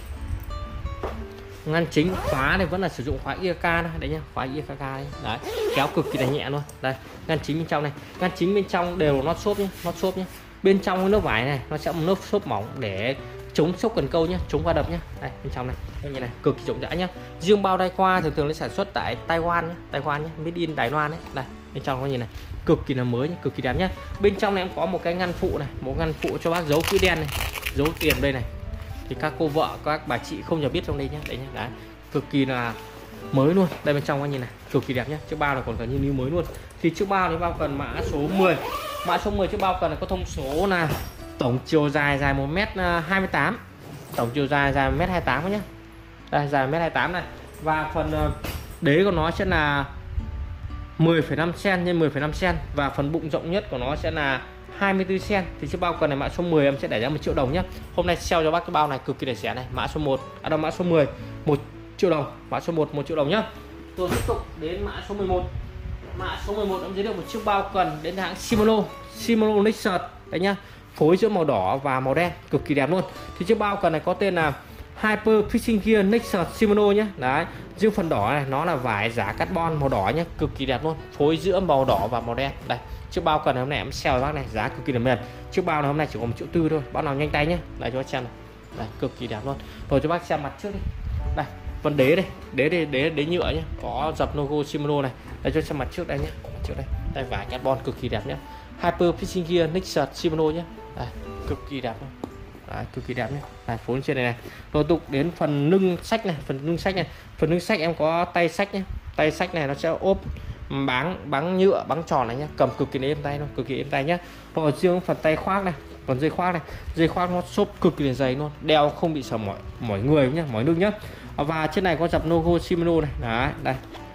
Ngăn chính khóa này vẫn là sử dụng khóa IAK đấy nhá, khóa IAK đấy. Đấy, kéo cực kỳ là nhẹ luôn. Đây, ngăn chính bên trong này, ngăn chính bên trong đều nót xốp nhá, Bên trong cái lớp vải này nó sẽ một lớp xốp mỏng để chống sốc cần câu nhá, chống va đập nhá. Đây bên trong này như này, cực kỳ rộng rãi nhá. Riêng bao đai qua thường thường nó sản xuất tại Taiwan nhá, Taiwan nhá, made in Đài Loan đấy. Đây bên trong có nhìn này, cực kỳ là mới nhá, cực kỳ đẹp nhá. Bên trong này em có một cái ngăn phụ này, một ngăn phụ cho bác giấu quỹ đen này, giấu tiền đây này. Thì các cô vợ, các bà chị không nhờ biết trong đây nhá, đấy nhá. Đấy, cực kỳ là mới luôn. Đây bên trong có nhìn này, cực kỳ đẹp nhá. Chiếc bao này còn gần như mới luôn. Thì chiếc bao này bao cần mã số 10. Mã số 10 chiếc bao cần là có thông số là tổng chiều dài 1m28. Tổng chiều dài 1m28 nhá. Đây dài 1m28 này. Và phần đế của nó sẽ là 10,5 cm x 10,5 cm và phần bụng rộng nhất của nó sẽ là 24 cm. Thì chiếc bao cần này mã số 10 em sẽ để ra 1 triệu đồng nhé. Hôm nay sale cho bác cái bao này cực kỳ để rẻ này. Mã số 1, mã số 10 1 triệu đồng. Mã số 1 1 triệu đồng nhá. Tôi tiếp tục đến mã số 11. Mã số 11 em giới thiệu một chiếc bao cần đến hãng Shimano Nexus đấy nhá. Phối giữa màu đỏ và màu đen, cực kỳ đẹp luôn. Thì chiếc bao cần này có tên là Hyper Fishing Gear Nexus Shimano nhé. Đấy, riêng phần đỏ này nó là vải giả carbon màu đỏ nhé, cực kỳ đẹp luôn. Phối giữa màu đỏ và màu đen. Đây, chiếc bao cần hôm nay em sale bác này, giá cực kỳ là mềm. Chiếc bao này hôm nay chỉ có 1,4 triệu thôi, bác nào nhanh tay nhé. Đây cho bác xem này. Đây, cực kỳ đẹp luôn. Rồi cho bác xem mặt trước đi. Đây, phần đế đây, đế nhựa nhé, có dập logo Shimano này. Đây cho xem mặt trước đây nhé. Mặt trước đây. Đây vải carbon cực kỳ đẹp nhé. Hyper Fishing Gear Nexus Shimano nhé. Đây, cực kỳ đẹp luôn. Đấy, cực kỳ đẹp nhé. Này, phối trên này này. Rồi tục đến phần lưng sách này, phần lưng sách em có tay sách nhé. Tay sách này nó sẽ ốp báng nhựa, báng tròn này nhé, cầm cực kỳ êm tay luôn, cực kỳ êm tay nhé. Rồi riêng phần tay khoác này, còn dây khoác nó xốp cực kỳ dày luôn, đeo không bị sờ mỏi người nhé, mỏi lưng nhé. Và trên này có dập logo Shimano này, đấy, đây,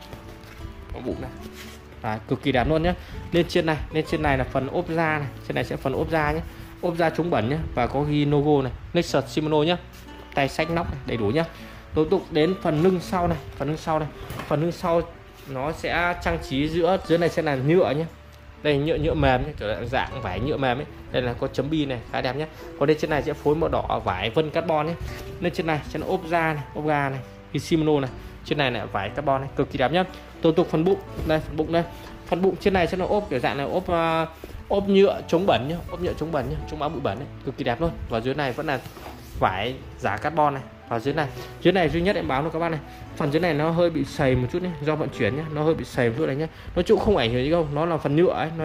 có bụng này. Đấy, cực kỳ đẹp luôn nhé. Lên trên này là phần ốp da này, trên này sẽ phần ốp da nhé, ốp da chống bẩn nhé, và có ghi logo này Nexus Shimano nhé. Tay sách nóc này, đầy đủ nhé. Tiếp tục đến phần lưng sau này, phần lưng sau nó sẽ trang trí dưới này sẽ là nhựa nhé. Đây nhựa mềm nhé, kiểu dạng vải nhựa mềm ấy. Đây là có chấm bi này, khá đẹp nhé. Còn đây trên này sẽ phối màu đỏ vải vân carbon nhé. Lên trên này sẽ là ốp da này, ốp ga này, cái Shimano này. Trên này là vải carbon này, cực kỳ đẹp nhé. Tiếp tục phần bụng, đây phần bụng đây. Phần bụng trên này sẽ là ốp kiểu dạng này, ốp nhựa chống bẩn nhé, chống bão bụi bẩn ấy, cực kỳ đẹp luôn. Và dưới này vẫn là vải giả carbon này. Và dưới này duy nhất em báo cho các bạn này, phần dưới này nó hơi bị sầy một chút nhé, do vận chuyển nhé, nó hơi bị sầy một chút này nhé. Nói chung không ảnh hưởng gì đâu, nó là phần nhựa ấy,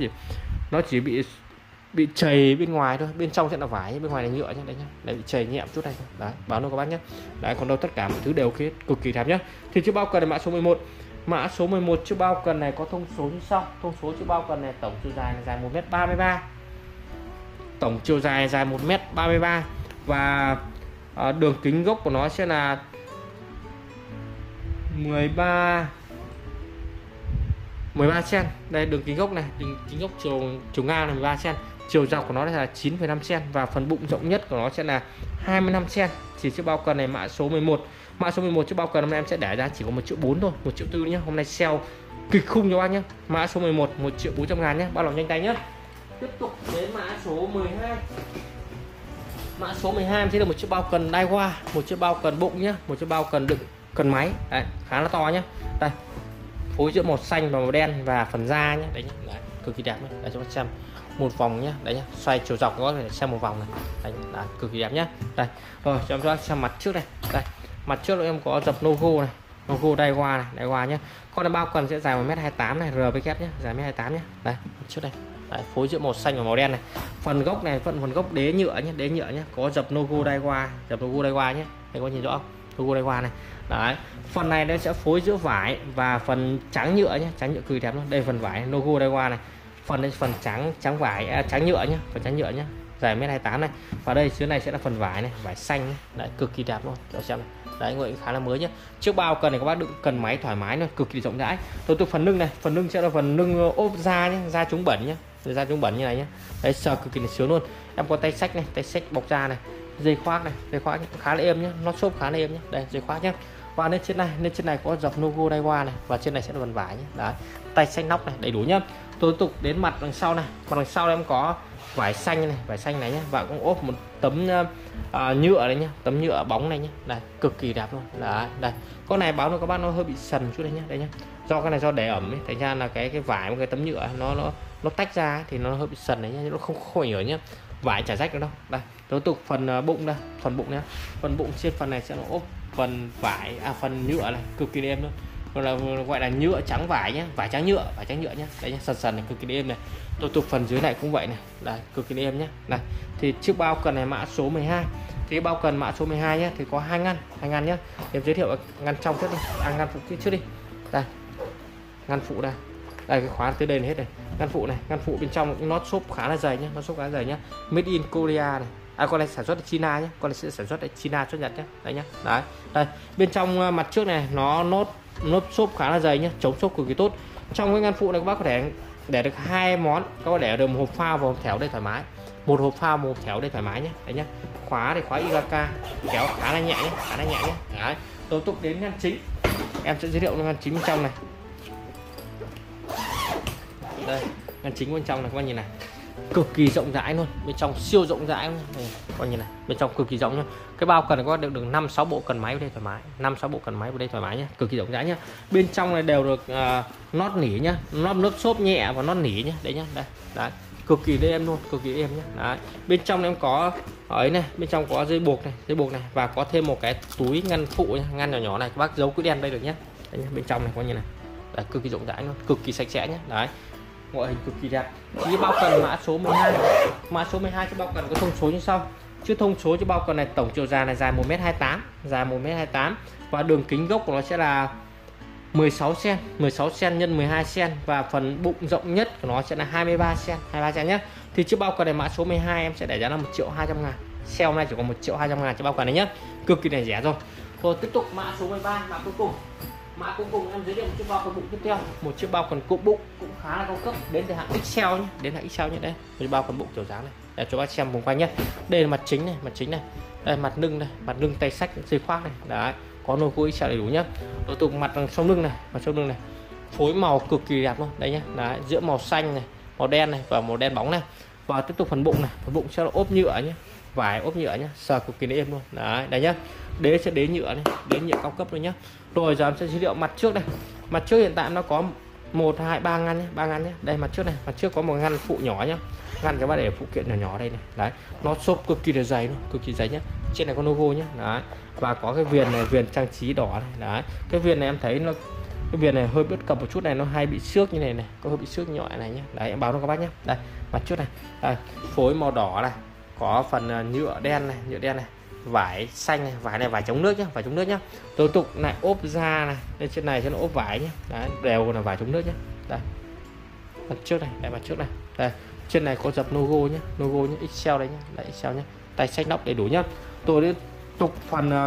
nó chỉ bị chày bên ngoài thôi, bên trong sẽ là vải, bên ngoài là nhựa nhé, đấy nhá, lại bị chày nhẹ một chút này thôi. Đấy, báo cho các bác nhé. Đấy, còn đâu tất cả mọi thứ đều ok, cực kỳ đẹp nhé. Thì chiếc bao cần này mã số 11. Mã số 11 chiếc bao cần này có thông số như sau. Thông số chiếc bao cần này tổng chiều dài là dài 1m33. Tổng chiều dài 1m33 và đường kính gốc của nó sẽ là 13 cm. Đây đường kính gốc này, đường kính gốc chiều ngang là 13 cm, chiều dọc của nó là 9,5 cm và phần bụng rộng nhất của nó sẽ là 25 cm. Chỉ chiếc bao cần này mã số 11. Mã số 11 chiếc bao cần hôm nay em sẽ để ra chỉ có 1,4 triệu thôi, 1,4 triệu nhé. Hôm nay sale kịch khung cho bác nhé. Mã số 11 1.400.000 nhé, bác lòng nhanh tay nhé. Tiếp tục đến mã số 12. Mã số 12 em sẽ được một chiếc bao cần Daiwa, một chiếc bao cần bụng nhé, một chiếc bao cần đựng cần máy. Đấy, khá là to nhé. Đây, phối giữa màu xanh và màu đen và phần da nhé, đấy nhé. Đấy, cực kỳ đẹp nhé. Đây cho các xem một vòng nhé, đấy nhé, xoay chiều dọc có thể xem một vòng này. Đấy, cực kỳ đẹp nhé. Đây, rồi cho các xem mặt trước này. Đây, mặt trước em có dập logo này, logo Daiwa nhé. Con bao cần sẽ dài 1m28 này, RVK nhé, dài 1m28 nhé. Đây, trước đây. Đấy, phối giữa màu xanh và màu đen này. Phần gốc này phần gốc đế nhựa nhé, có dập logo Daiwa nhé. Đây có nhìn rõ không? Logo Daiwa này. Đấy, phần này nó sẽ phối giữa vải và phần trắng nhựa nhé, trắng nhựa cực đẹp luôn. Đây phần vải logo Daiwa này. Phần trắng vải trắng nhựa nhé, phần trắng nhựa nhé, dài 1m28 này. Và đây dưới này sẽ là phần vải này, vải xanh nhé. Đấy, cực kỳ đẹp luôn. Cho xem này. Đấy, người khá là mới nhé. Chiếc bao cần này các bác đựng cần máy thoải mái luôn, cực kỳ rộng rãi. Tôi phần lưng này, phần lưng sẽ là phần lưng ốp da nhé, da chống bẩn nhé, da chống bẩn như này nhé. Đấy, sờ cực kỳ là sướng luôn. Em có tay sách này, tay sách bọc da này, dây khoác khá là êm nhé, nó xốp khá là êm nhé. Đây dây khoác nhé. Và lên trên này có dập logo Daiwa này, và trên này sẽ là phần vải nhé. Đấy, tay sách nóc này đầy đủ nhá. Tôi tiếp tục đến mặt đằng sau này. Mặt đằng sau em có vải xanh này nhé, và cũng ốp một tấm nhựa này nhé, tấm nhựa bóng này nhé. Đây, cực kỳ đẹp luôn. Đấy, đây. Con này báo cho các bác nó hơi bị sần chút đây nhé, đây nhé. Do cái này do để ẩm ấy, thành ra là cái vải với cái tấm nhựa nó tách ra thì nó hơi bị sần đấy nhé, nó không ảnh hưởng nhé. vải chả rách nữa đâu. Đây tiếp tục phần bụng đây, phần bụng nhá, phần bụng trên phần này sẽ là ốp phần vải phần nhựa này cực kỳ êm luôn, còn là gọi là nhựa trắng vải nhé, vải trắng nhựa nhé, đấy nhá, sần sần này cực kỳ êm này. Tiếp tục phần dưới này cũng vậy này, đây cực kỳ êm nhé. Này thì chiếc bao cần này mã số 12, thì bao cần mã số 12 nhé, thì có hai ngăn nhé. Em giới thiệu ngăn trong trước đi, ngăn phụ trước đi. Đây ngăn phụ đây, đây cái khóa tới đây là hết này. Ngăn phụ bên trong cũng nót xốp khá là dày nhé, nót xốp khá là dày nhé, made in Korea này. Con này sản xuất ở China nhé, con này sẽ sản xuất ở China xuất Nhật nhé, đấy nhá. Đấy đây bên trong mặt trước này nó nốt xốp khá là dày nhé, chống xốp cực kỳ tốt. Trong cái ngăn phụ này các bác có thể để được hai món, các bác để được một hộp phao và hộp thẻo đây thoải mái, một hộp phao một hộp thẻo đây thoải mái nhé, đấy nhá. Khóa thì khóa IGK, kéo khá là nhẹ nhé, khá là nhẹ nhé. Đấy tiếp tục đến ngăn chính, em sẽ giới thiệu ngăn chính bên trong này. Đây ngăn chính bên trong này các bạn nhìn này, cực kỳ rộng rãi luôn, bên trong siêu rộng rãi luôn này, coi như này, bên trong cực kỳ rộng nhá. Cái bao cần có được 5-6 bộ cần máy vào đây thoải mái, 5-6 bộ cần máy vào đây thoải mái nhá, cực kỳ rộng rãi nhá. Bên trong này đều được nót nỉ nhá, nót xốp nhẹ và nót nỉ nhá, đấy nhá. Đây đấy cực kỳ êm luôn, cực kỳ êm nhá. Đấy bên trong em có ấy này, bên trong có dây buộc này và có thêm một cái túi ngăn phụ nhá, ngăn nhỏ nhỏ này các bác giấu cái đen đây được nhá. Đấy nhá, bên trong này coi như này, đấy, cực kỳ rộng rãi luôn, cực kỳ sạch sẽ nhá. Đấy ngoại hình cực kỳ đẹp. Như bao cần mã số 12, mã số 12 cho bao cần có thông số như sau. Chứ thông số cho bao cần này tổng chiều dài này dài 1m28, dài 1m28 và đường kính gốc của nó sẽ là 16 cm, 16 cm nhân 12 cm và phần bụng rộng nhất của nó sẽ là 23 cm nhé. Thì chiếc bao cần này mã số 12 em sẽ để giá là 1.200.000. Sale hôm nay chỉ có 1.200.000 cho bao cần này nhé, cực kỳ này rẻ rồi. Rồi tiếp tục mã số 13, mã cuối cùng. Mã cuối cùng em giới thiệu một chiếc bao cần bụng tiếp theo, một chiếc bao cần cụm bụng cũng khá là cao cấp, đến từ hãng XL nhé, đến hãng XL nhé. Đây một bao cần bụng kiểu dáng này, để cho bác xem vùng quanh nhé. Đây là mặt chính này, đây mặt lưng tay sách dây khoác này, đấy có logo XL đầy đủ nhá. Đối tục mặt sau lưng này, phối màu cực kỳ đẹp luôn, đây nhá. Đấy giữa màu xanh này, màu đen này và màu đen bóng này. Và tiếp tục phần bụng này, phần bụng sẽ là ốp nhựa nhé, vải ốp nhựa nhé, sờ cực kỳ êm luôn. Đấy đây nhá, đế sẽ đế nhựa này, đế nhựa cao cấp luôn nhá. Rồi giờ em sẽ giới thiệu mặt trước đây. Mặt trước hiện tại nó có 1, 2, 3 ngăn nhé, 3 ngăn nhé. Đây mặt trước này, mặt trước có một ngăn phụ nhỏ nhá, ngăn cho bác để phụ kiện nhỏ nhỏ đây này. Đấy nó xốp cực kỳ là dày luôn, cực kỳ dày nhá. Trên này có logo nhá. Đấy và có cái viền này, viền trang trí đỏ này. Đấy cái viền này em thấy nó, cái viền này hơi bất cập một chút này, nó hay bị xước như này này, có hơi bị xước nhỏ này nhá. Đấy em báo cho các bác nhé. Đây mặt trước này, đây phối màu đỏ này, có phần nhựa đen này, vải xanh này, vải chống nước nhá, vải chống nước nhá. Tiếp tục lại ốp da này, lên trên này cho nó ốp vải nhá. Đấy đều là vải chống nước nhá. Đây mặt trước này, đây mặt trước này, đây trên này có dập logo nhá, XL đấy nhá, đấy XL nhá, tay sách nóc đầy đủ nhá. Tôi tiếp tục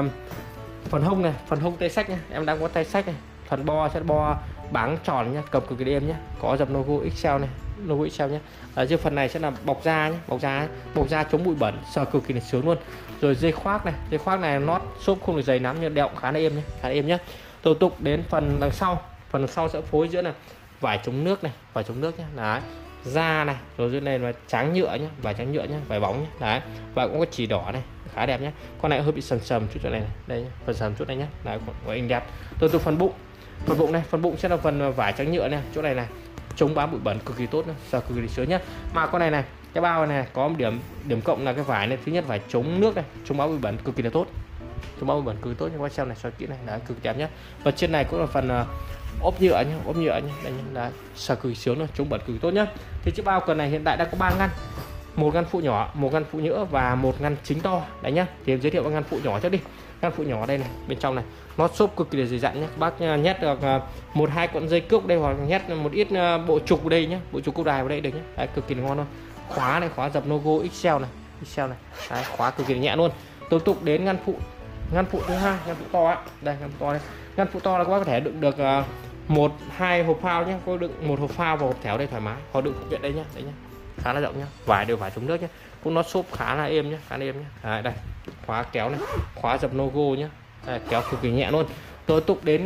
phần hông này, phần hông tay sách nhá, em đang có tay sách này, phần bo sẽ bo báng tròn nhá, cầm cực kỳ êm nhá, có dập logo XL này, logo XL nhá. Ở dưới phần này sẽ là bọc da nhé, bọc da chống bụi bẩn, sờ cực kỳ là sướng luôn. Rồi dây khoác này nót xốp không được dày lắm nhưng đeo khá là êm nhé, khá là êm nhé. Tiếp tục đến phần đằng sau sẽ phối giữa là vải chống nước này, vải chống nước nhé. Đấy da này, rồi dưới này là trắng nhựa nhé, vải trắng nhựa nhé, vải bóng nhé. Đấy và cũng có chỉ đỏ này, khá đẹp nhé. Con này hơi bị sầm chút chỗ này, đây nhé, phần sầm chút này nhé. Đấy của anh đẹp. Tiếp tục phần bụng sẽ là phần vải trắng nhựa này, chỗ này này chống bám bụi bẩn cực kỳ tốt, sờ cực kỳ sướng nhá. Mà con này cái bao này có một điểm cộng là cái vải này, thứ nhất vải chống nước này, chống bám bụi bẩn cực kỳ là tốt, chống bám bụi bẩn cực kỳ tốt. Nhưng qua xem này soi kỹ này, đấy cực đẹp nhá. Và trên này cũng là phần ốp nhựa nhá, đây nhá, đấy sờ cực kỳ sướng luôn, chống bẩn cực kỳ tốt nhá. Thì chiếc bao cần này hiện tại đã có 3 ngăn, một ngăn phụ nhỏ, một ngăn phụ nhựa và một ngăn chính to đấy nhá. Thì em giới thiệu ngăn phụ nhỏ trước đi. Ngăn phụ nhỏ đây này, bên trong này nó xốp cực kỳ là dày dặn nhé, bác nhét được 1-2 cuộn dây cước đây, hoặc nhét một ít bộ trục vào đây nhé, bộ trục câu đài vào đây được nhé. Đấy cực kỳ ngon luôn. Khóa này, khóa dập logo XL này, đấy, khóa cực kỳ nhẹ luôn. Tiếp tục đến ngăn phụ thứ hai, ngăn phụ to á, đây ngăn phụ to đây. Ngăn phụ to là các bác có thể đựng được 1-2 hộp phao nhé, có đựng 1 hộp phao và hộp thẻo đây thoải mái, hoặc đựng phụ kiện đây nhá, đấy nhá, khá là rộng nhá, vải đều vải chống nước nhé, cũng nó xốp khá là êm nhé, Đấy, đây khóa kéo này, khóa dập logo nhé. Đây, kéo cực kỳ nhẹ luôn. Tiếp tục đến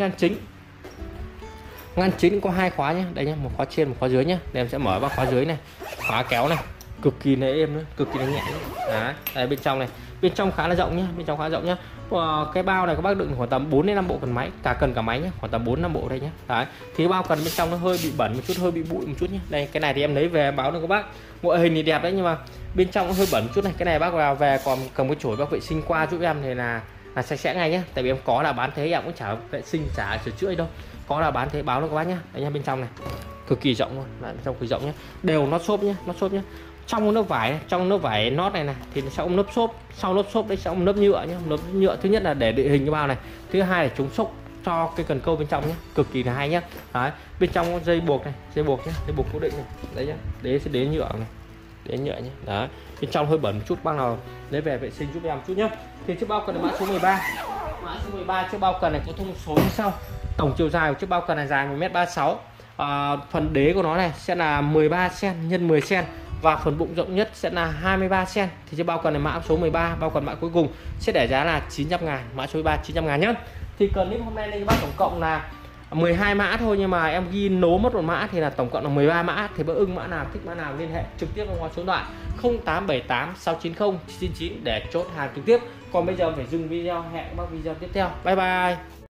ngăn chính có 2 khóa nhé, đây nhé, một khóa trên một khóa dưới nhé. Đây em sẽ mở vào khóa dưới này, khóa kéo này, cực kỳ là êm nữa, cực kỳ là nhẹ nữa. Đấy, đây bên trong này, bên trong khá là rộng nhá, bên trong khá rộng nhá. Cái bao này các bác đựng khoảng tầm 4 đến 5 bộ cần máy, cần cả máy nhá, khoảng tầm 4 5 bộ đây nhá. Đấy, thì bao cần bên trong nó hơi bị bẩn một chút, hơi bị bụi một chút nhá. Đây, cái này thì em lấy về báo được các bác. Ngoại hình thì đẹp đấy nhưng mà bên trong nó hơi bẩn một chút này. Cái này bác vào về còn cầm cái chổi bác vệ sinh qua giúp em thì là sạch sẽ ngay nhá. Tại vì em có là bán thế, em cũng chả vệ sinh chả sửa chữa đâu. Có là bán thế báo được các bác nhá. Đấy nhá, bên trong này cực kỳ rộng luôn. Đấy, bên trong cực rộng nhá. Đều nót xốp nhá, nót xốp nhá. Trong lớp vải, trong lớp vải nót này thì sẽ lớp xốp, sau lớp xốp đấy sẽ lớp nhựa nhá. Lớp nhựa thứ nhất là để định hình cái bao này, thứ hai là chống sốc cho cái cần câu bên trong nhé, cực kỳ là hay nhá. Đấy, bên trong có dây buộc này, dây buộc nhé, dây buộc cố định này, đấy nhá, đế sẽ đế nhựa này, đế nhựa nhé. Đấy, bên trong hơi bẩn một chút, bác nào lấy về vệ sinh giúp em chút nhá. Thì chiếc bao cần là mã số 13, mã số 13 chiếc bao cần này có thông số như sau. Tổng chiều dài của chiếc bao cần này dài 1m36, phần đế của nó này sẽ là 13 cm x 10 cm và phần bụng rộng nhất sẽ là 23 cm. Thì chiếc bao cần này mã số 13, bao cần mã cuối cùng sẽ để giá là 900.000, mã số 13 900.000 nhá. Thì cần clip hôm nay lên bác tổng cộng là 12 mã thôi, nhưng mà em ghi nố mất một mã thì là tổng cộng là 13 mã. Thì bác ưng mã nào, thích mã nào liên hệ trực tiếp qua số điện thoại 0878 690 999 để chốt hàng trực tiếp. Còn bây giờ phải dừng video, hẹn các bác video tiếp theo. Bye bye.